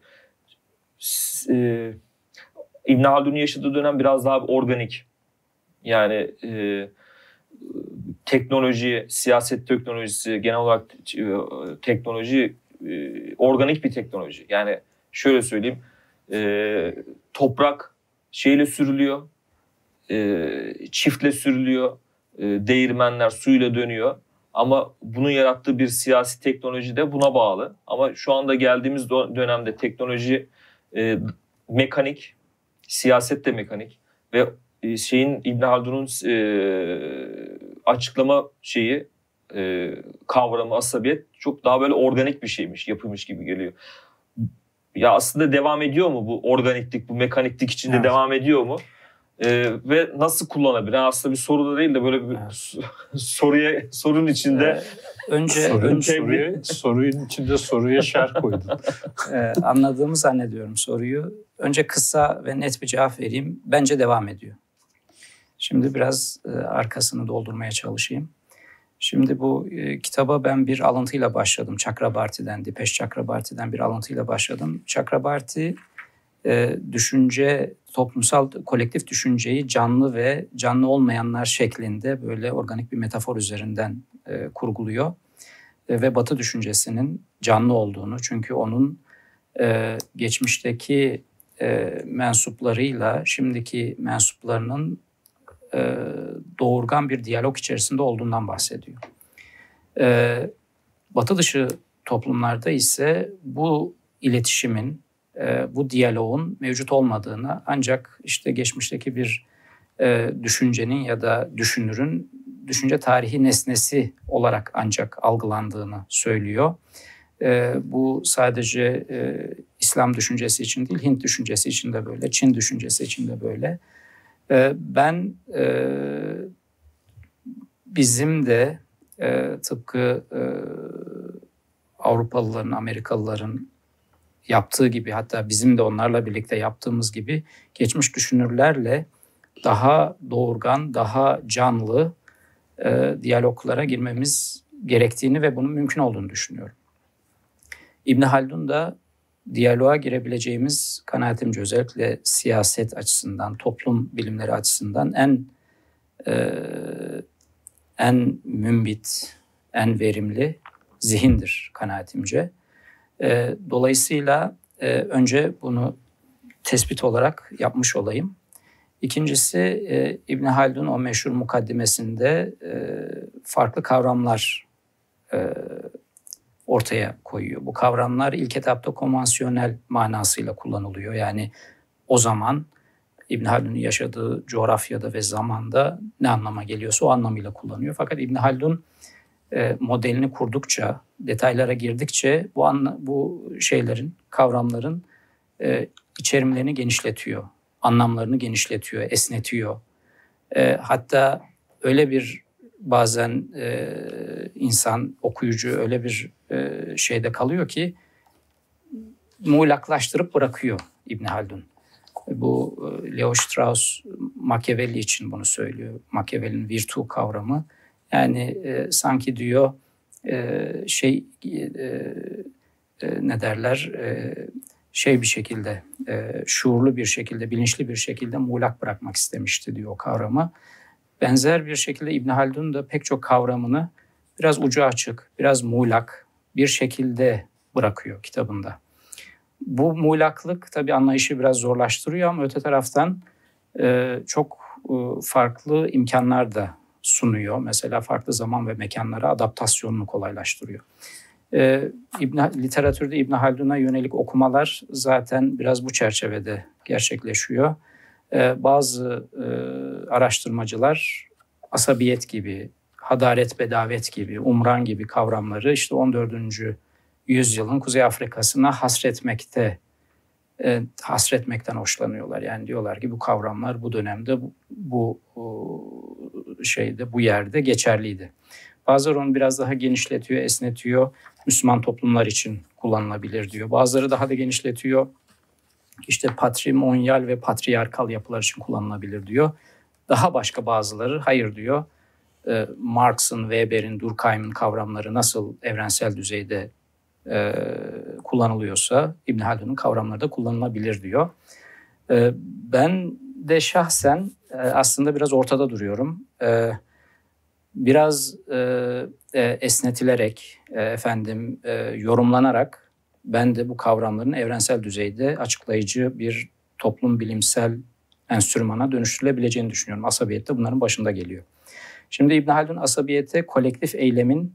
e, İbn Haldun'un yaşadığı dönem biraz daha organik. Yani e, teknoloji, siyaset teknolojisi, genel olarak e, teknoloji e, organik bir teknoloji. Yani şöyle söyleyeyim, e, toprak şeyle sürülüyor, e, çiftle sürülüyor, e, değirmenler suyla dönüyor. Ama bunun yarattığı bir siyasi teknoloji de buna bağlı. Ama şu anda geldiğimiz dönemde teknoloji e, mekanik, siyaset de mekanik ve e, şeyin İbn Haldun'un e, açıklama şeyi e, kavramı, asabiyet çok daha böyle organik bir şeymiş, yapıymış gibi geliyor. Ya aslında devam ediyor mu bu organiklik, bu mekaniklik içinde evet. devam ediyor mu? Ee, ve nasıl kullanabilir? Yani aslında bir soru da değil de böyle bir evet. soruya sorunun içinde ee, önce Sorun, önce soruyu, sorunun içinde soruya şerh koydun. ee, anladığımı zannediyorum soruyu. Önce kısa ve net bir cevap vereyim. Bence devam ediyor. Şimdi biraz e, arkasını doldurmaya çalışayım. Şimdi bu e, kitaba ben bir alıntıyla başladım. Chakrabarti'den, Dipesh Chakrabarti'den bir alıntıyla başladım. Chakrabarti e, düşünce, toplumsal kolektif düşünceyi canlı ve canlı olmayanlar şeklinde böyle organik bir metafor üzerinden e, kurguluyor. E, ve Batı düşüncesinin canlı olduğunu, çünkü onun e, geçmişteki e, mensuplarıyla şimdiki mensuplarının e, doğurgan bir diyalog içerisinde olduğundan bahsediyor. E, Batı dışı toplumlarda ise bu iletişimin, e, bu diyaloğun mevcut olmadığını, ancak işte geçmişteki bir e, düşüncenin ya da düşünürün düşünce tarihi nesnesi olarak ancak algılandığını söylüyor. E, bu sadece e, İslam düşüncesi için değil, Hint düşüncesi için de böyle, Çin düşüncesi için de böyle. E, ben e, bizim de e, tıpkı e, Avrupalıların, Amerikalıların yaptığı gibi, hatta bizim de onlarla birlikte yaptığımız gibi geçmiş düşünürlerle daha doğurgan, daha canlı e, diyaloglara girmemiz gerektiğini ve bunun mümkün olduğunu düşünüyorum. İbn Haldun da diyaloğa girebileceğimiz, kanaatimce özellikle siyaset açısından, toplum bilimleri açısından en e, en mümbit, en verimli zihindir kanaatimce. E, dolayısıyla e, önce bunu tespit olarak yapmış olayım. İkincisi, e, İbn Haldun o meşhur mukaddimesinde e, farklı kavramlar e, ortaya koyuyor. Bu kavramlar ilk etapta konvansiyonel manasıyla kullanılıyor. Yani o zaman İbn Haldun'un yaşadığı coğrafyada ve zamanda ne anlama geliyorsa o anlamıyla kullanıyor. Fakat İbn Haldun e, modelini kurdukça, detaylara girdikçe bu anla, bu şeylerin, kavramların e, içerimlerini genişletiyor, anlamlarını genişletiyor, esnetiyor. E, hatta öyle bir bazen e, insan, okuyucu öyle bir e, şeyde kalıyor ki muğlaklaştırıp bırakıyor İbn Haldun. Bu Leo Strauss Machiavelli için bunu söylüyor. Machiavelli'nin virtù kavramı. Yani e, sanki diyor e, şey e, e, ne derler e, şey bir şekilde e, şuurlu bir şekilde, bilinçli bir şekilde muğlak bırakmak istemişti diyor o kavramı. Benzer bir şekilde İbn Haldun da pek çok kavramını biraz ucu açık, biraz muğlak bir şekilde bırakıyor kitabında. Bu muğlaklık tabii anlayışı biraz zorlaştırıyor ama öte taraftan e, çok e, farklı imkanlar da sunuyor. Mesela farklı zaman ve mekanlara adaptasyonunu kolaylaştırıyor. E, İbn, literatürde İbn Haldun'a yönelik okumalar zaten biraz bu çerçevede gerçekleşiyor. E, bazı e, araştırmacılar asabiyet gibi, hadaret, bedavet gibi, umran gibi kavramları işte on dördüncü yüzyılın Kuzey Afrika'sına hasretmekte, e, hasretmekten hoşlanıyorlar. Yani diyorlar ki bu kavramlar bu dönemde bu, bu, bu şeyde, bu yerde geçerliydi. Bazıları onu biraz daha genişletiyor, esnetiyor. Müslüman toplumlar için kullanılabilir diyor. Bazıları daha da genişletiyor. İşte patrimonyal ve patriarkal yapılar için kullanılabilir diyor. Daha başka bazıları hayır diyor. E, Marx'ın, Weber'in, Durkheim'in kavramları nasıl evrensel düzeyde e, kullanılıyorsa İbn Haldun'un kavramları da kullanılabilir diyor. E, ben de şahsen e, aslında biraz ortada duruyorum. E, biraz e, e, esnetilerek, e, efendim e, yorumlanarak ben de bu kavramların evrensel düzeyde açıklayıcı bir toplum bilimsel enstrümana dönüştürülebileceğini düşünüyorum. Asabiyet de bunların başında geliyor. Şimdi İbn Haldun asabiyete kolektif eylemin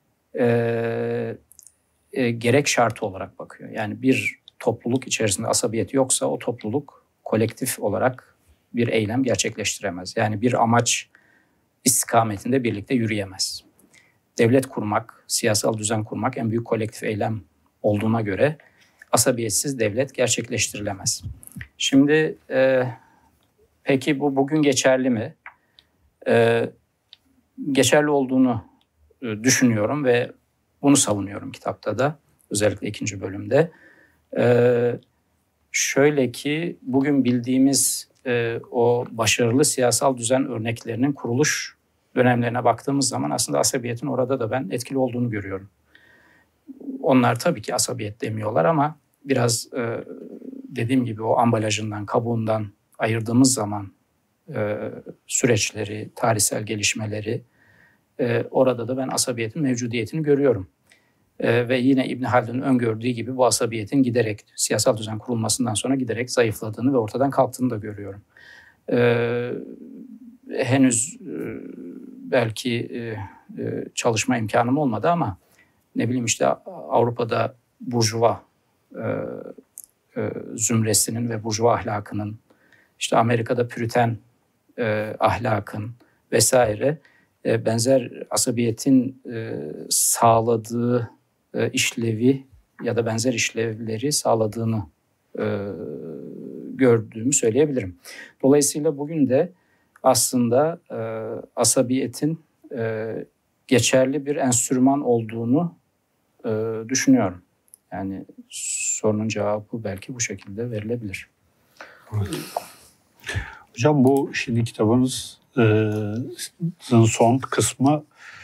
e, e, gerek şartı olarak bakıyor. Yani bir topluluk içerisinde asabiyet yoksa o topluluk kolektif olarak bir eylem gerçekleştiremez. Yani bir amaç istikametinde birlikte yürüyemez. devlet kurmak, siyasal düzen kurmak en büyük kolektif eylem olduğuna göre asabiyetsiz devlet gerçekleştirilemez. Şimdi e, peki bu bugün geçerli mi? E, geçerli olduğunu e, düşünüyorum ve bunu savunuyorum kitapta da, özellikle ikinci bölümde. E, şöyle ki bugün bildiğimiz e, o başarılı siyasal düzen örneklerinin kuruluş dönemlerine baktığımız zaman aslında asabiyetin orada da ben etkili olduğunu görüyorum. Onlar tabii ki asabiyet demiyorlar ama biraz e, dediğim gibi o ambalajından, kabuğundan ayırdığımız zaman e, süreçleri, tarihsel gelişmeleri e, orada da ben asabiyetin mevcudiyetini görüyorum. E, ve yine İbn Haldun'un öngördüğü gibi bu asabiyetin giderek siyasal düzen kurulmasından sonra giderek zayıfladığını ve ortadan kalktığını da görüyorum. E, henüz e, belki e, e, çalışma imkanım olmadı ama ne bileyim işte Avrupa'da burjuva e, e, zümresinin ve burjuva ahlakının, işte Amerika'da püriten e, ahlakın vesaire e, benzer asabiyetin e, sağladığı e, işlevi ya da benzer işlevleri sağladığını e, gördüğümü söyleyebilirim. Dolayısıyla bugün de aslında e, asabiyetin e, geçerli bir enstrüman olduğunu e, düşünüyorum. Yani sorunun cevabı belki bu şekilde verilebilir. Evet. Hocam bu şimdi kitabınızın son kısmı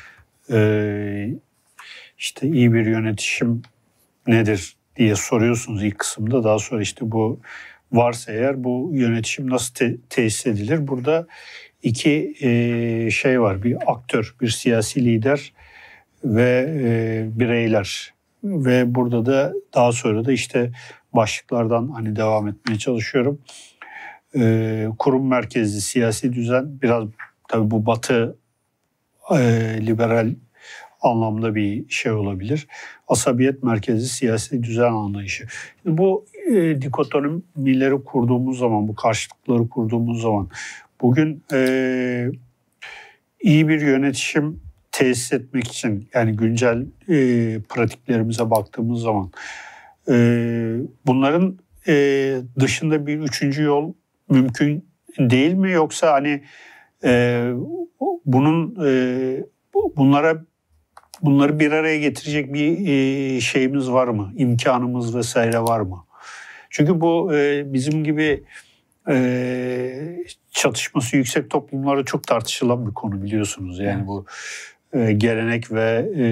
işte iyi bir yönetişim nedir diye soruyorsunuz ilk kısımda. Daha sonra işte bu varsa eğer bu yönetişim nasıl te- tesis edilir? Burada iki şey var. Bir aktör, bir siyasi lider ve bireyler. Ve burada da daha sonra da işte başlıklardan hani devam etmeye çalışıyorum. Ee, kurum merkezli siyasi düzen, biraz tabii bu Batı e, liberal anlamda bir şey olabilir. Asabiyet merkezli siyasi düzen anlayışı. Şimdi bu e, dikotomileri kurduğumuz zaman, bu karşıtlıkları kurduğumuz zaman bugün e, iyi bir yönetişim tesis etmek için, yani güncel e, pratiklerimize baktığımız zaman e, bunların e, dışında bir üçüncü yol mümkün değil mi? Yoksa hani e, bunun e, bunlara bunları bir araya getirecek bir e, şeyimiz var mı? İmkanımız vesaire var mı? Çünkü bu e, bizim gibi e, çatışması yüksek toplumlarda çok tartışılan bir konu, biliyorsunuz. Yani evet. Bu e, gelenek ve e,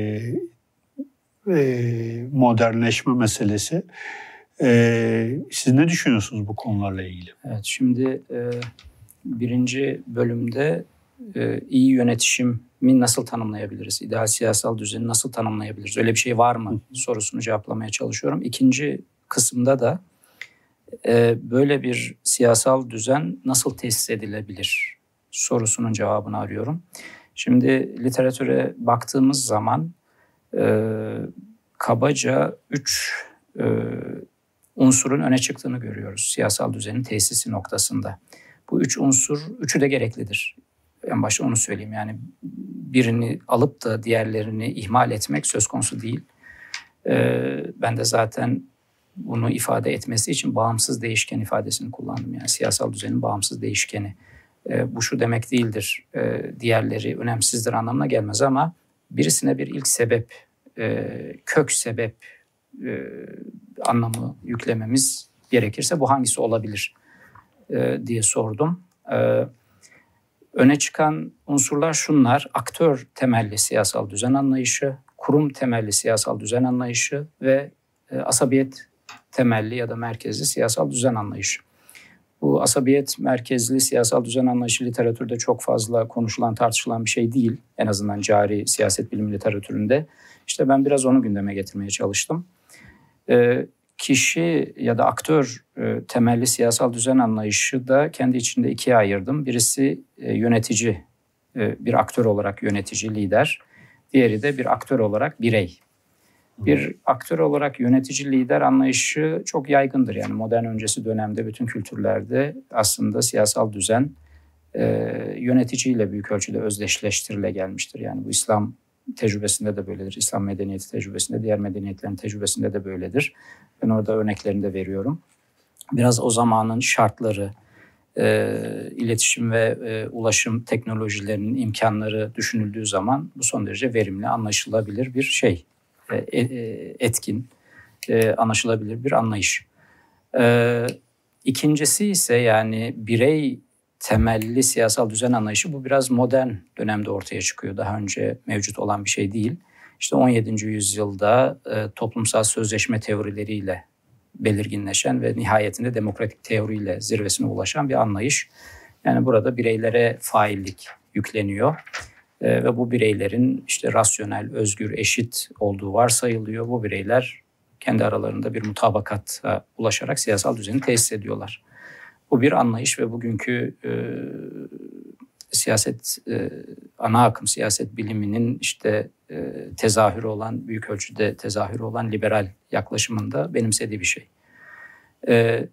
e, modernleşme meselesi. E, siz ne düşünüyorsunuz bu konularla ilgili? Evet, şimdi e, birinci bölümde e, iyi yönetişimi nasıl tanımlayabiliriz? İdeal siyasal düzeni nasıl tanımlayabiliriz? Öyle bir şey var mı? Hı. sorusunu cevaplamaya çalışıyorum. İkinci kısımda da e, böyle bir siyasal düzen nasıl tesis edilebilir sorusunun cevabını arıyorum. Şimdi literatüre baktığımız zaman e, kabaca üç e, unsurun öne çıktığını görüyoruz siyasal düzenin tesisi noktasında. Bu üç unsur, üçü de gereklidir. En başta onu söyleyeyim. Yani birini alıp da diğerlerini ihmal etmek söz konusu değil. Ee, ben de zaten bunu ifade etmesi için bağımsız değişken ifadesini kullandım. Yani siyasal düzenin bağımsız değişkeni. Ee, bu şu demek değildir, ee, diğerleri önemsizdir anlamına gelmez ama birisine bir ilk sebep, e, kök sebep e, anlamı yüklememiz gerekirse bu hangisi olabilir e, diye sordum. E, öne çıkan unsurlar şunlar: aktör temelli siyasal düzen anlayışı, kurum temelli siyasal düzen anlayışı ve e, asabiyet temelli ya da merkezli siyasal düzen anlayışı. Bu asabiyet merkezli siyasal düzen anlayışı literatürde çok fazla konuşulan, tartışılan bir şey değil. En azından cari siyaset bilimi literatüründe. İşte ben biraz onu gündeme getirmeye çalıştım. E, kişi ya da aktör e, temelli siyasal düzen anlayışı da kendi içinde ikiye ayırdım. Birisi e, yönetici, e, bir aktör olarak yönetici, lider. Diğeri de bir aktör olarak birey. Bir aktör olarak yönetici, lider anlayışı çok yaygındır. Yani modern öncesi dönemde bütün kültürlerde aslında siyasal düzen e, yöneticiyle büyük ölçüde özdeşleştirile gelmiştir. Yani bu İslam tecrübesinde de böyledir. İslam medeniyeti tecrübesinde, diğer medeniyetlerin tecrübesinde de böyledir. Ben orada örneklerini de veriyorum. Biraz o zamanın şartları, e, iletişim ve e, ulaşım teknolojilerinin imkanları düşünüldüğü zaman bu son derece verimli, anlaşılabilir bir şey, e, e, etkin, e, anlaşılabilir bir anlayış. E, ikincisi ise yani birey temelli siyasal düzen anlayışı, bu biraz modern dönemde ortaya çıkıyor. Daha önce mevcut olan bir şey değil. İşte on yedinci yüzyılda e, toplumsal sözleşme teorileriyle belirginleşen ve nihayetinde demokratik teoriyle zirvesine ulaşan bir anlayış. Yani burada bireylere faillik yükleniyor e, ve bu bireylerin işte rasyonel, özgür, eşit olduğu varsayılıyor. Bu bireyler kendi aralarında bir mutabakata ulaşarak siyasal düzeni tesis ediyorlar. Bu bir anlayış ve bugünkü e, siyaset, e, ana akım siyaset biliminin işte e, tezahürü olan, büyük ölçüde tezahürü olan liberal yaklaşımında benimsediği bir şey. E,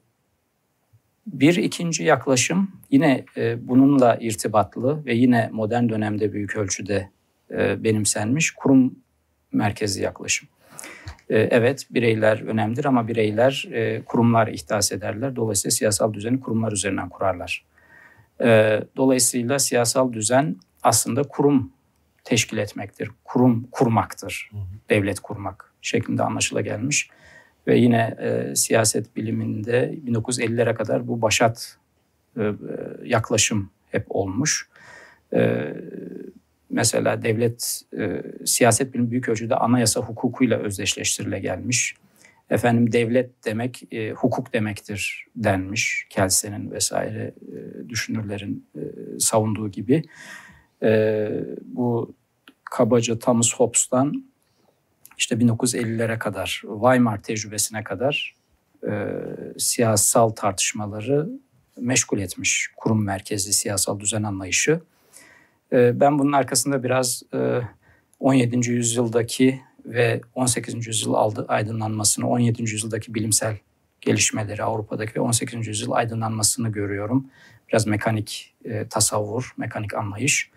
bir ikinci yaklaşım yine e, bununla irtibatlı ve yine modern dönemde büyük ölçüde e, benimsenmiş kurum merkezli yaklaşım. Evet, bireyler önemlidir ama bireyler kurumlar ihdas ederler. Dolayısıyla siyasal düzeni kurumlar üzerinden kurarlar. Dolayısıyla siyasal düzen aslında kurum teşkil etmektir. Kurum kurmaktır. Hı hı. Devlet kurmak şeklinde anlaşılagelmiş. Ve yine e, siyaset biliminde bin dokuz yüz ellilere kadar bu başat e, yaklaşım hep olmuş. E, Mesela devlet, e, siyaset bilimi büyük ölçüde anayasa hukukuyla özdeşleştirile gelmiş. Efendim devlet demek e, hukuk demektir denmiş. Kelsen'in vesaire e, düşünürlerin e, savunduğu gibi. E, bu kabaca Thomas Hobbes'tan işte bin dokuz yüz ellilere kadar, Weimar tecrübesine kadar e, siyasal tartışmaları meşgul etmiş kurum merkezli siyasal düzen anlayışı. Ben bunun arkasında biraz on yedinci yüzyıldaki ve on sekizinci yüzyıl aydınlanmasını, on yedinci yüzyıldaki bilimsel gelişmeleri, Avrupa'daki ve on sekizinci yüzyıl aydınlanmasını görüyorum. Biraz mekanik tasavvur, mekanik anlayış.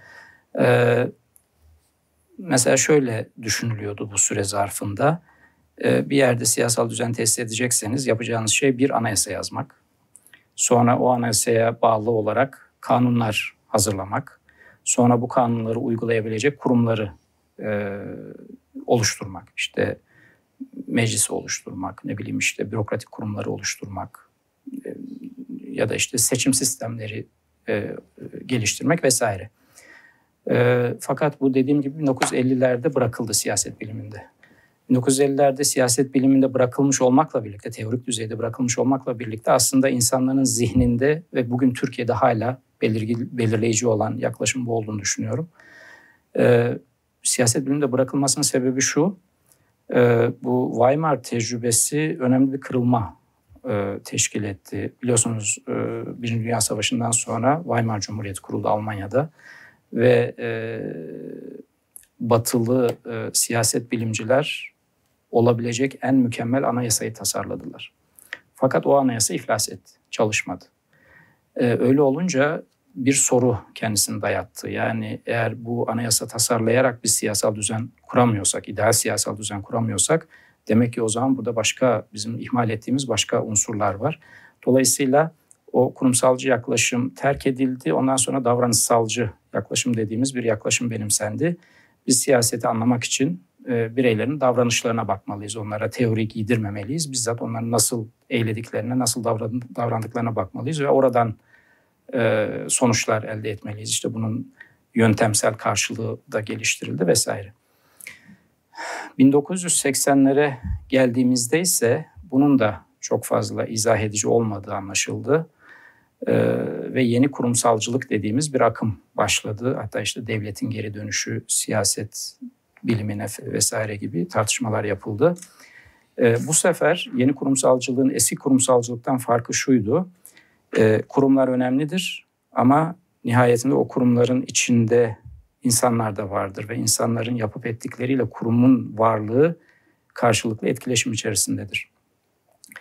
Mesela şöyle düşünülüyordu bu süre zarfında. Bir yerde siyasal düzen tesis edecekseniz yapacağınız şey bir anayasa yazmak. Sonra o anayasaya bağlı olarak kanunlar hazırlamak. Sonra bu kanunları uygulayabilecek kurumları e, oluşturmak. İşte meclisi oluşturmak, ne bileyim işte bürokratik kurumları oluşturmak e, ya da işte seçim sistemleri e, geliştirmek vesaire. E, fakat bu dediğim gibi bin dokuz yüz ellilerde bırakıldı siyaset biliminde. bin dokuz yüz ellilerde siyaset biliminde bırakılmış olmakla birlikte, teorik düzeyde bırakılmış olmakla birlikte aslında insanların zihninde ve bugün Türkiye'de hala belirgi, belirleyici olan yaklaşım bu olduğunu düşünüyorum. Ee, siyaset biliminde bırakılmasının sebebi şu, e, bu Weimar tecrübesi önemli bir kırılma e, teşkil etti. Biliyorsunuz e, Birinci Dünya Savaşı'ndan sonra Weimar Cumhuriyeti kuruldu Almanya'da ve e, batılı e, siyaset bilimciler olabilecek en mükemmel anayasayı tasarladılar. Fakat o anayasa iflas etti, çalışmadı. Ee, öyle olunca bir soru kendisini dayattı. Yani eğer bu anayasa tasarlayarak bir siyasal düzen kuramıyorsak, ideal siyasal düzen kuramıyorsak, demek ki o zaman burada başka, bizim ihmal ettiğimiz başka unsurlar var. Dolayısıyla o kurumsalcı yaklaşım terk edildi. Ondan sonra davranışsalcı yaklaşım dediğimiz bir yaklaşım benimsendi. Biz siyaseti anlamak için e, bireylerin davranışlarına bakmalıyız. Onlara teori giydirmemeliyiz. Bizzat onların nasıl eylediklerine, nasıl davran, davrandıklarına bakmalıyız ve oradan e, sonuçlar elde etmeliyiz. İşte bunun yöntemsel karşılığı da geliştirildi vesaire. bin dokuz yüz seksenlere geldiğimizde ise bunun da çok fazla izah edici olmadığı anlaşıldı. Ee, ve yeni kurumsalcılık dediğimiz bir akım başladı. Hatta işte devletin geri dönüşü, siyaset bilimine vesaire gibi tartışmalar yapıldı. Ee, bu sefer yeni kurumsalcılığın eski kurumsalcılıktan farkı şuydu. Ee, kurumlar önemlidir ama nihayetinde o kurumların içinde insanlar da vardır ve insanların yapıp ettikleriyle kurumun varlığı karşılıklı etkileşim içerisindedir.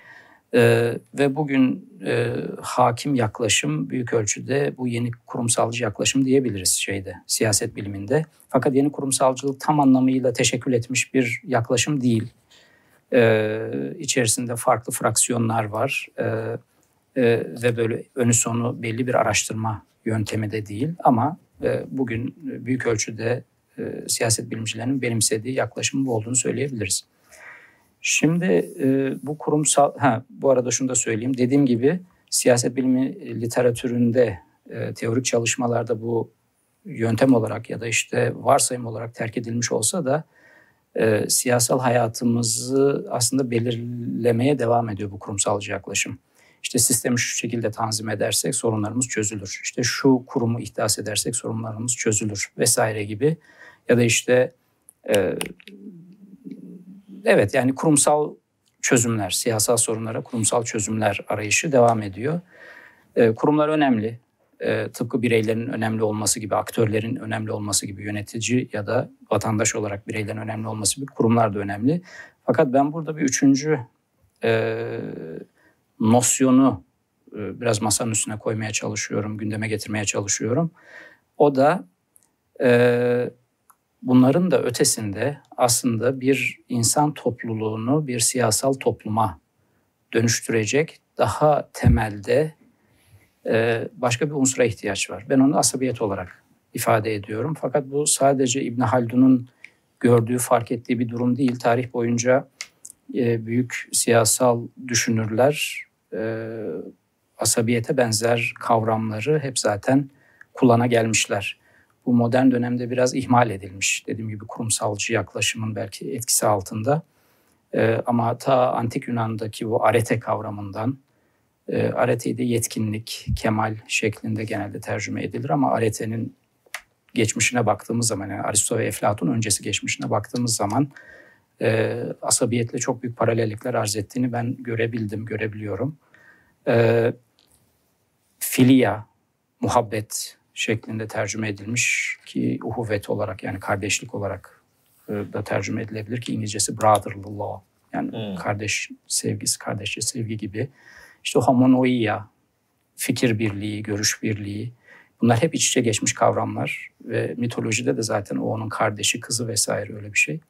Ee, ve bugün e, hakim yaklaşım büyük ölçüde bu yeni kurumsalcı yaklaşım diyebiliriz şeyde, siyaset biliminde. Fakat yeni kurumsalcılık tam anlamıyla teşekkül etmiş bir yaklaşım değil. Ee, içerisinde farklı fraksiyonlar var ee, e, ve böyle önü sonu belli bir araştırma yöntemi de değil. Ama e, bugün büyük ölçüde e, siyaset bilimcilerinin benimsediği yaklaşımın bu olduğunu söyleyebiliriz. Şimdi e, bu kurumsal, ha bu arada şunu da söyleyeyim. Dediğim gibi siyaset bilimi literatüründe, e, teorik çalışmalarda bu yöntem olarak ya da işte varsayım olarak terk edilmiş olsa da e, siyasal hayatımızı aslında belirlemeye devam ediyor bu kurumsalcı yaklaşım. İşte sistemi şu şekilde tanzim edersek sorunlarımız çözülür. İşte şu kurumu ihdas edersek sorunlarımız çözülür vesaire gibi. Ya da işte e, evet yani kurumsal çözümler, siyasal sorunlara kurumsal çözümler arayışı devam ediyor. E, kurumlar önemli. E, tıpkı bireylerin önemli olması gibi, aktörlerin önemli olması gibi, yönetici ya da vatandaş olarak bireylerin önemli olması gibi kurumlar da önemli. Fakat ben burada bir üçüncü e, nosyonu e, biraz masanın üstüne koymaya çalışıyorum, gündeme getirmeye çalışıyorum. O da e, bunların da ötesinde aslında bir insan topluluğunu bir siyasal topluma dönüştürecek daha temelde başka bir unsura ihtiyaç var. Ben onu asabiyet olarak ifade ediyorum. Fakat bu sadece İbn Haldun'un gördüğü, fark ettiği bir durum değil. Tarih boyunca büyük siyasal düşünürler asabiyete benzer kavramları hep zaten kullana gelmişler. Bu modern dönemde biraz ihmal edilmiş. Dediğim gibi kurumsalcı yaklaşımın belki etkisi altında. Ama ta Antik Yunan'daki bu arete kavramından, E, areteyi de yetkinlik, kemal şeklinde genelde tercüme edilir ama aretenin geçmişine baktığımız zaman, yani Aristo ve Eflatun öncesi geçmişine baktığımız zaman e, asabiyetle çok büyük paralellikler arz ettiğini ben görebildim, görebiliyorum. E, filia, muhabbet şeklinde tercüme edilmiş ki uhuvvet olarak yani kardeşlik olarak e, da tercüme edilebilir ki İngilizcesi brotherly law yani hmm. kardeş sevgisi, kardeşçe sevgi gibi. İşte homonoia, fikir birliği, görüş birliği bunlar hep iç içe geçmiş kavramlar ve mitolojide de zaten o onun kardeşi, kızı vesaire öyle bir şey.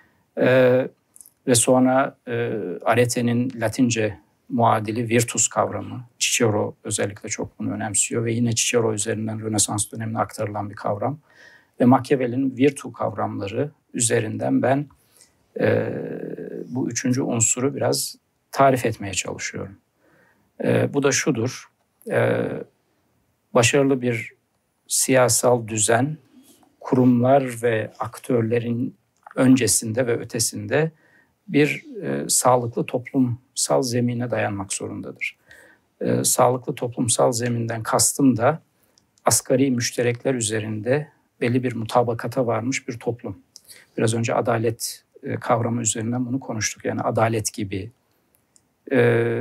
Ee, ve sonra e, arete'nin Latince muadili virtus kavramı, Cicero özellikle çok bunu önemsiyor ve yine Cicero üzerinden Rönesans dönemine aktarılan bir kavram. Ve Machiavelli'nin virtu kavramları üzerinden ben e, bu üçüncü unsuru biraz tarif etmeye çalışıyorum. E, bu da şudur, e, başarılı bir siyasal düzen, kurumlar ve aktörlerin öncesinde ve ötesinde bir e, sağlıklı toplumsal zemine dayanmak zorundadır. E, sağlıklı toplumsal zeminden kastım da asgari müşterekler üzerinde belli bir mutabakata varmış bir toplum. Biraz önce adalet e, kavramı üzerinden bunu konuştuk. Yani adalet gibi e,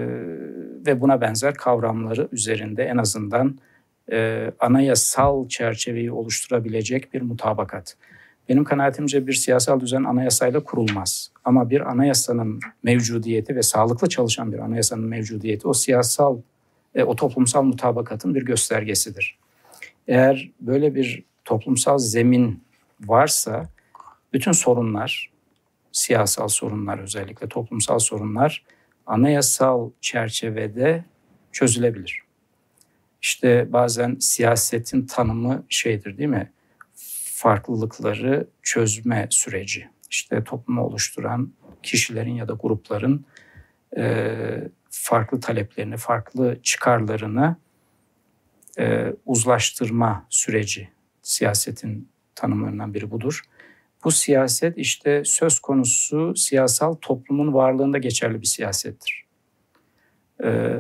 ve buna benzer kavramları üzerinde en azından e, anayasal çerçeveyi oluşturabilecek bir mutabakat. Benim kanaatimce bir siyasal düzen anayasayla kurulmaz. Ama bir anayasanın mevcudiyeti ve sağlıklı çalışan bir anayasanın mevcudiyeti o siyasal, e, o toplumsal mutabakatın bir göstergesidir. Eğer böyle bir toplumsal zemin varsa bütün sorunlar, siyasal sorunlar özellikle toplumsal sorunlar anayasal çerçevede çözülebilir. İşte bazen siyasetin tanımı şeydir değil mi? Farklılıkları çözme süreci. İşte toplumu oluşturan kişilerin ya da grupların e, farklı taleplerini, farklı çıkarlarını e, uzlaştırma süreci. Siyasetin tanımlarından biri budur. Bu siyaset işte söz konusu siyasal toplumun varlığında geçerli bir siyasettir. Ee,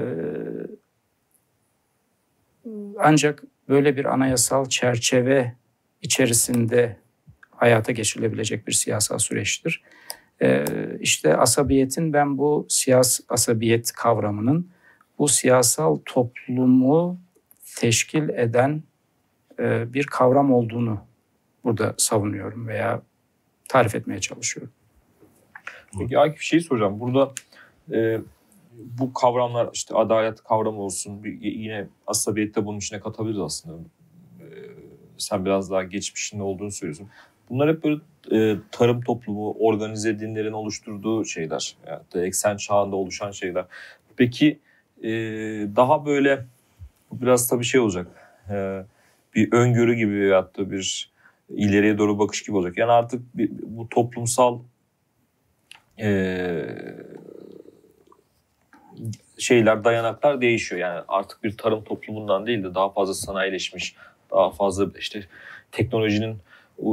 ancak böyle bir anayasal çerçeve içerisinde hayata geçirilebilecek bir siyasal süreçtir. Ee, işte asabiyetin ben bu siyas asabiyet kavramının bu siyasal toplumu teşkil eden e, bir kavram olduğunu burada savunuyorum veya tarif etmeye çalışıyorum. Peki Akif bir şey soracağım. Burada e, bu kavramlar işte adalet kavramı olsun, bir, yine asabiyette bunun içine katabiliriz aslında. E, sen biraz daha geçmişinde olduğunu söylüyorsun. Bunlar hep böyle e, tarım toplumu, organize dinlerin oluşturduğu şeyler. Yani da eksen çağında oluşan şeyler. Peki e, daha böyle biraz tabii şey olacak. E, bir öngörü gibi veyahut da bir ileriye doğru bakış gibi olacak. Yani artık bir, bu toplumsal e, şeyler, dayanaklar değişiyor. Yani artık bir tarım toplumundan değil de daha fazla sanayileşmiş, daha fazla işte teknolojinin e,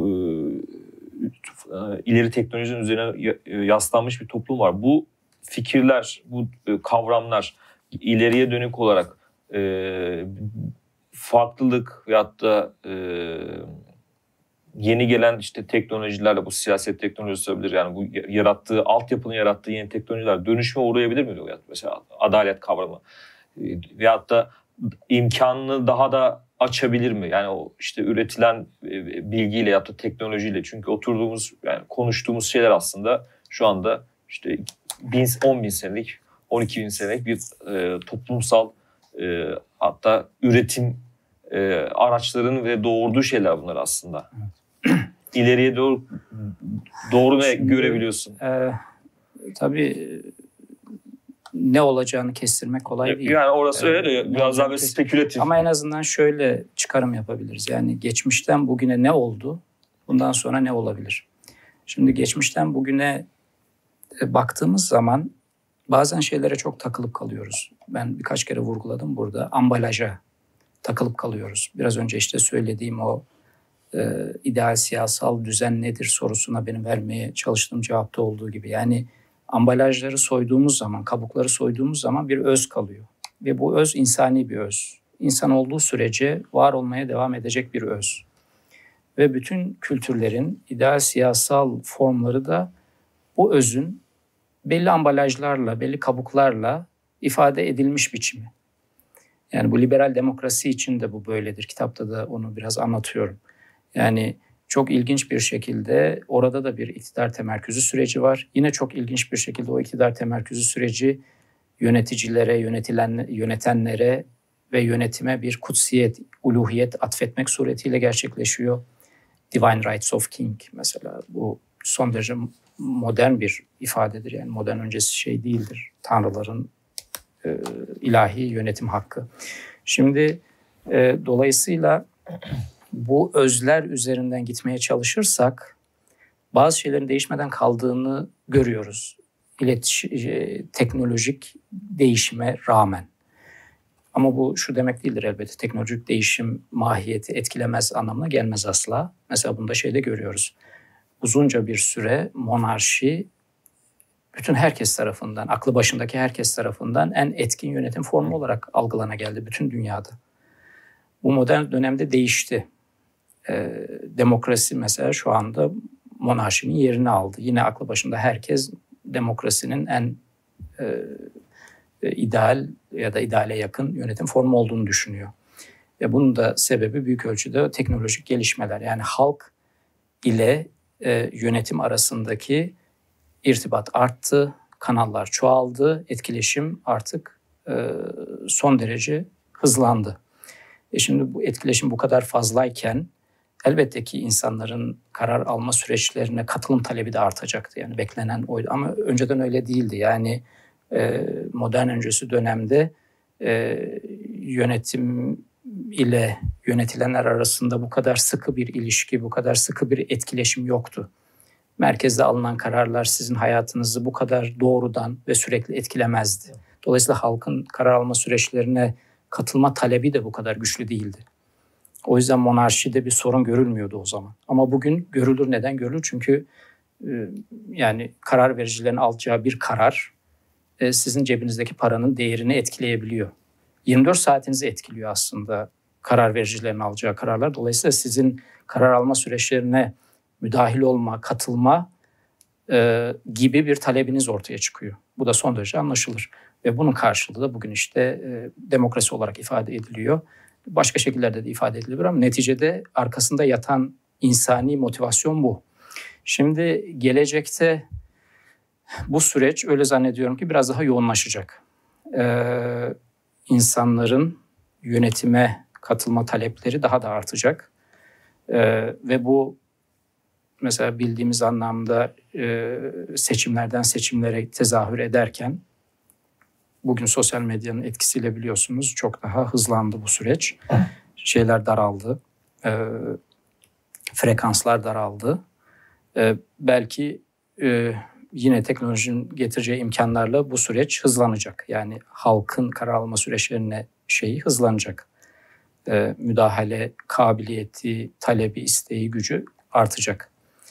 ileri teknolojinin üzerine yaslanmış bir toplum var. Bu fikirler, bu kavramlar ileriye dönük olarak e, farklılık veyahut da e, yeni gelen işte teknolojilerle, bu siyaset teknolojisi olabilir, yani bu yarattığı, altyapının yarattığı yeni teknolojiler dönüşüme uğrayabilir mi? Mesela adalet kavramı veyahut da imkanını daha da açabilir mi? Yani o işte üretilen bilgiyle ya da teknolojiyle, çünkü oturduğumuz, yani konuştuğumuz şeyler aslında şu anda işte on bin senelik, on iki bin senelik bir e, toplumsal e, hatta üretim e, araçlarının ve doğurduğu şeyler bunlar aslında. Evet. İleriye doğru doğru ne Şimdi, görebiliyorsun? E, tabii ne olacağını kestirmek kolay değil. Yani orası ee, öyle. Biraz daha spekülatif. Ama en azından şöyle çıkarım yapabiliriz. Yani geçmişten bugüne ne oldu? Bundan sonra ne olabilir? Şimdi geçmişten bugüne baktığımız zaman bazen şeylere çok takılıp kalıyoruz. Ben birkaç kere vurguladım burada. Ambalaja takılıp kalıyoruz. Biraz önce işte söylediğim o e, ideal siyasal düzen nedir sorusuna benim vermeye çalıştığım cevapta olduğu gibi. Yani ambalajları soyduğumuz zaman, kabukları soyduğumuz zaman bir öz kalıyor. Ve bu öz insani bir öz. İnsan olduğu sürece var olmaya devam edecek bir öz. Ve bütün kültürlerin ideal siyasal formları da bu özün belli ambalajlarla, belli kabuklarla ifade edilmiş biçimi. Yani bu liberal demokrasi için de bu böyledir. Kitapta da onu biraz anlatıyorum. Yani çok ilginç bir şekilde orada da bir iktidar temerküzü süreci var. Yine çok ilginç bir şekilde o iktidar temerküzü süreci yöneticilere, yönetilen, yönetenlere ve yönetime bir kutsiyet, uluhiyet atfetmek suretiyle gerçekleşiyor. Divine Rights of King mesela, bu son derece modern bir ifadedir. Yani modern öncesi şey değildir. Tanrıların e, ilahi yönetim hakkı. Şimdi e, dolayısıyla bu özler üzerinden gitmeye çalışırsak bazı şeylerin değişmeden kaldığını görüyoruz. İletişim, teknolojik değişime rağmen. Ama bu şu demek değildir elbette. Teknolojik değişim mahiyeti etkilemez anlamına gelmez asla. Mesela bunda şeyde görüyoruz. Uzunca bir süre monarşi bütün herkes tarafından, aklı başındaki herkes tarafından en etkin yönetim formu olarak algılana geldi bütün dünyada. Bu modern dönemde değişti. Ee, demokrasi mesela şu anda monarşinin yerini aldı. Yine aklı başında herkes demokrasinin en e, e, ideal ya da ideale yakın yönetim formu olduğunu düşünüyor. Ve bunun da sebebi büyük ölçüde teknolojik gelişmeler. Yani halk ile e, yönetim arasındaki irtibat arttı, kanallar çoğaldı, etkileşim artık e, son derece hızlandı. E şimdi bu etkileşim bu kadar fazlayken elbette ki insanların karar alma süreçlerine katılım talebi de artacaktı. Yani beklenen oydu ama önceden öyle değildi. Yani e, modern öncesi dönemde e, yönetim ile yönetilenler arasında bu kadar sıkı bir ilişki, bu kadar sıkı bir etkileşim yoktu. Merkezde alınan kararlar sizin hayatınızı bu kadar doğrudan ve sürekli etkilemezdi. Dolayısıyla halkın karar alma süreçlerine katılma talebi de bu kadar güçlü değildi. O yüzden monarşide bir sorun görülmüyordu o zaman. Ama bugün görülür. Neden görülür? Çünkü e, yani karar vericilerin alacağı bir karar e, sizin cebinizdeki paranın değerini etkileyebiliyor. yirmi dört saatinizi etkiliyor aslında karar vericilerin alacağı kararlar. Dolayısıyla sizin karar alma süreçlerine müdahil olma, katılma e, gibi bir talebiniz ortaya çıkıyor. Bu da son derece anlaşılır. Ve bunun karşılığı da bugün işte e, demokrasi olarak ifade ediliyor. Başka şekillerde de ifade edilebilir ama neticede arkasında yatan insani motivasyon bu. Şimdi gelecekte bu süreç öyle zannediyorum ki biraz daha yoğunlaşacak. e, insanların yönetime katılma talepleri daha da artacak. E, ve bu mesela bildiğimiz anlamda e, seçimlerden seçimlere tezahür ederken bugün sosyal medyanın etkisiyle biliyorsunuz çok daha hızlandı bu süreç. Şeyler daraldı, e, frekanslar daraldı. E, belki e, yine teknolojinin getireceği imkanlarla bu süreç hızlanacak. Yani halkın karar alma süreçlerine şeyi hızlanacak. E, müdahale kabiliyeti, talebi, isteği, gücü artacak.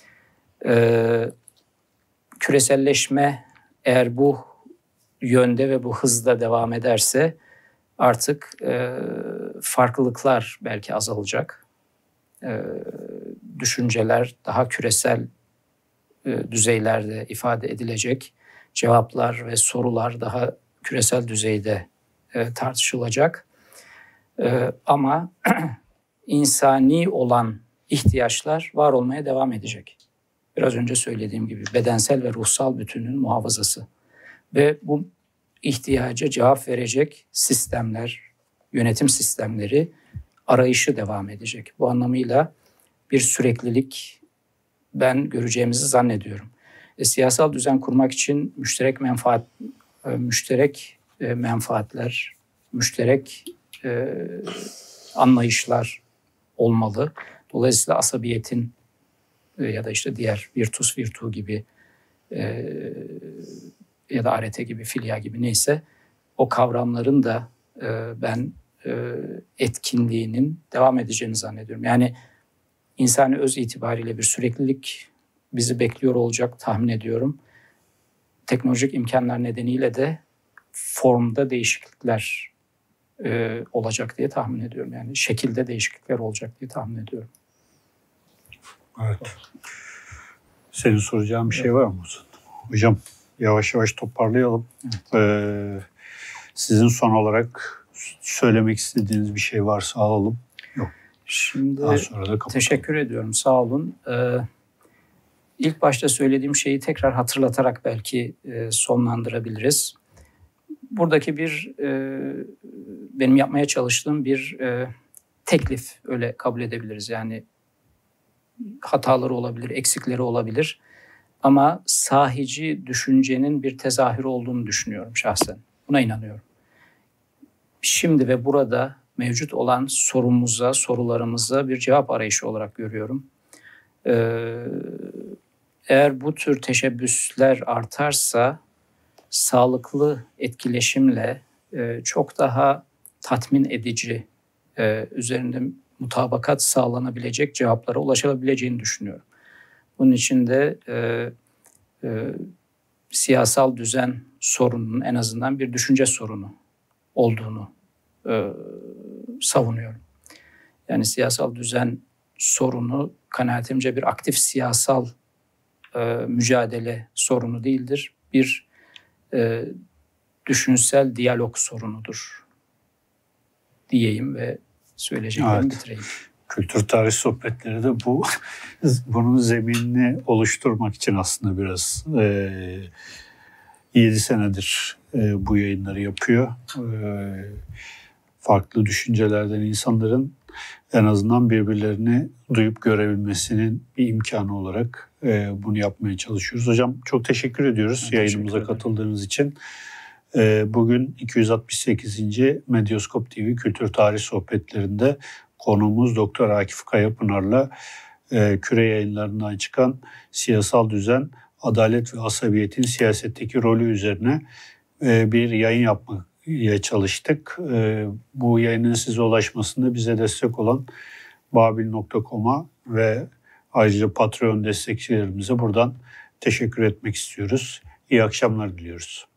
E, küreselleşme eğer bu yönde ve bu hızda devam ederse artık e, farklılıklar belki azalacak. E, düşünceler daha küresel e, düzeylerde ifade edilecek. Cevaplar ve sorular daha küresel düzeyde e, tartışılacak. E, ama insani olan ihtiyaçlar var olmaya devam edecek. Biraz önce söylediğim gibi bedensel ve ruhsal bütünün muhafazası. Ve bu ihtiyaca cevap verecek sistemler, yönetim sistemleri arayışı devam edecek. Bu anlamıyla bir süreklilik ben göreceğimizi zannediyorum. E, siyasal düzen kurmak için müşterek menfaat, e, müşterek e, menfaatler, müşterek e, anlayışlar olmalı. Dolayısıyla asabiyetin e, ya da işte diğer virtus virtu gibi e, ya da arete gibi, filya gibi neyse o kavramların da e, ben e, etkinliğinin devam edeceğini zannediyorum. Yani insani öz itibariyle bir süreklilik bizi bekliyor olacak tahmin ediyorum. Teknolojik imkanlar nedeniyle de formda değişiklikler e, olacak diye tahmin ediyorum. Yani şekilde değişiklikler olacak diye tahmin ediyorum. Evet. Senin soracağın bir şey var mı? Hocam yavaş yavaş toparlayalım. Evet. Ee, sizin son olarak söylemek istediğiniz bir şey varsa alalım. Yok. Şimdi daha sonra da teşekkür ediyorum. Sağ olun. Ee, ilk başta söylediğim şeyi tekrar hatırlatarak belki e, sonlandırabiliriz. Buradaki bir e, benim yapmaya çalıştığım bir e, teklif öyle kabul edebiliriz. Yani hataları olabilir, eksikleri olabilir. Ama sahici düşüncenin bir tezahürü olduğunu düşünüyorum şahsen. Buna inanıyorum. Şimdi ve burada mevcut olan sorumuza, sorularımıza bir cevap arayışı olarak görüyorum. Ee, eğer bu tür teşebbüsler artarsa sağlıklı etkileşimle e, çok daha tatmin edici, e, üzerinde mutabakat sağlanabilecek cevaplara ulaşabileceğini düşünüyorum. Bunun için de e, e, siyasal düzen sorununun en azından bir düşünce sorunu olduğunu e, savunuyorum. Yani siyasal düzen sorunu kanaatimce bir aktif siyasal e, mücadele sorunu değildir. Bir e, düşünsel diyalog sorunudur diyeyim ve söyleyeceklerimi evet. bitireyim. Kültür tarih sohbetleri de bu bunun zeminini oluşturmak için aslında biraz e, yedi senedir e, bu yayınları yapıyor. E, farklı düşüncelerden insanların en azından birbirlerini duyup görebilmesinin bir imkanı olarak e, bunu yapmaya çalışıyoruz. Hocam çok teşekkür ediyoruz ben yayınımıza teşekkür katıldığınız için. E, bugün iki yüz altmış sekizinci Medyaskop T V Kültür Tarih Sohbetlerinde konuğumuz Doktor Akif Kayapınar'la e, Küre yayınlarından çıkan Siyasal Düzen, Adalet ve Asabiyetin Siyasetteki Rolü üzerine e, bir yayın yapmaya çalıştık. E, bu yayının size ulaşmasında bize destek olan babil nokta com'a ve ayrıca Patreon destekçilerimize buradan teşekkür etmek istiyoruz. İyi akşamlar diliyoruz.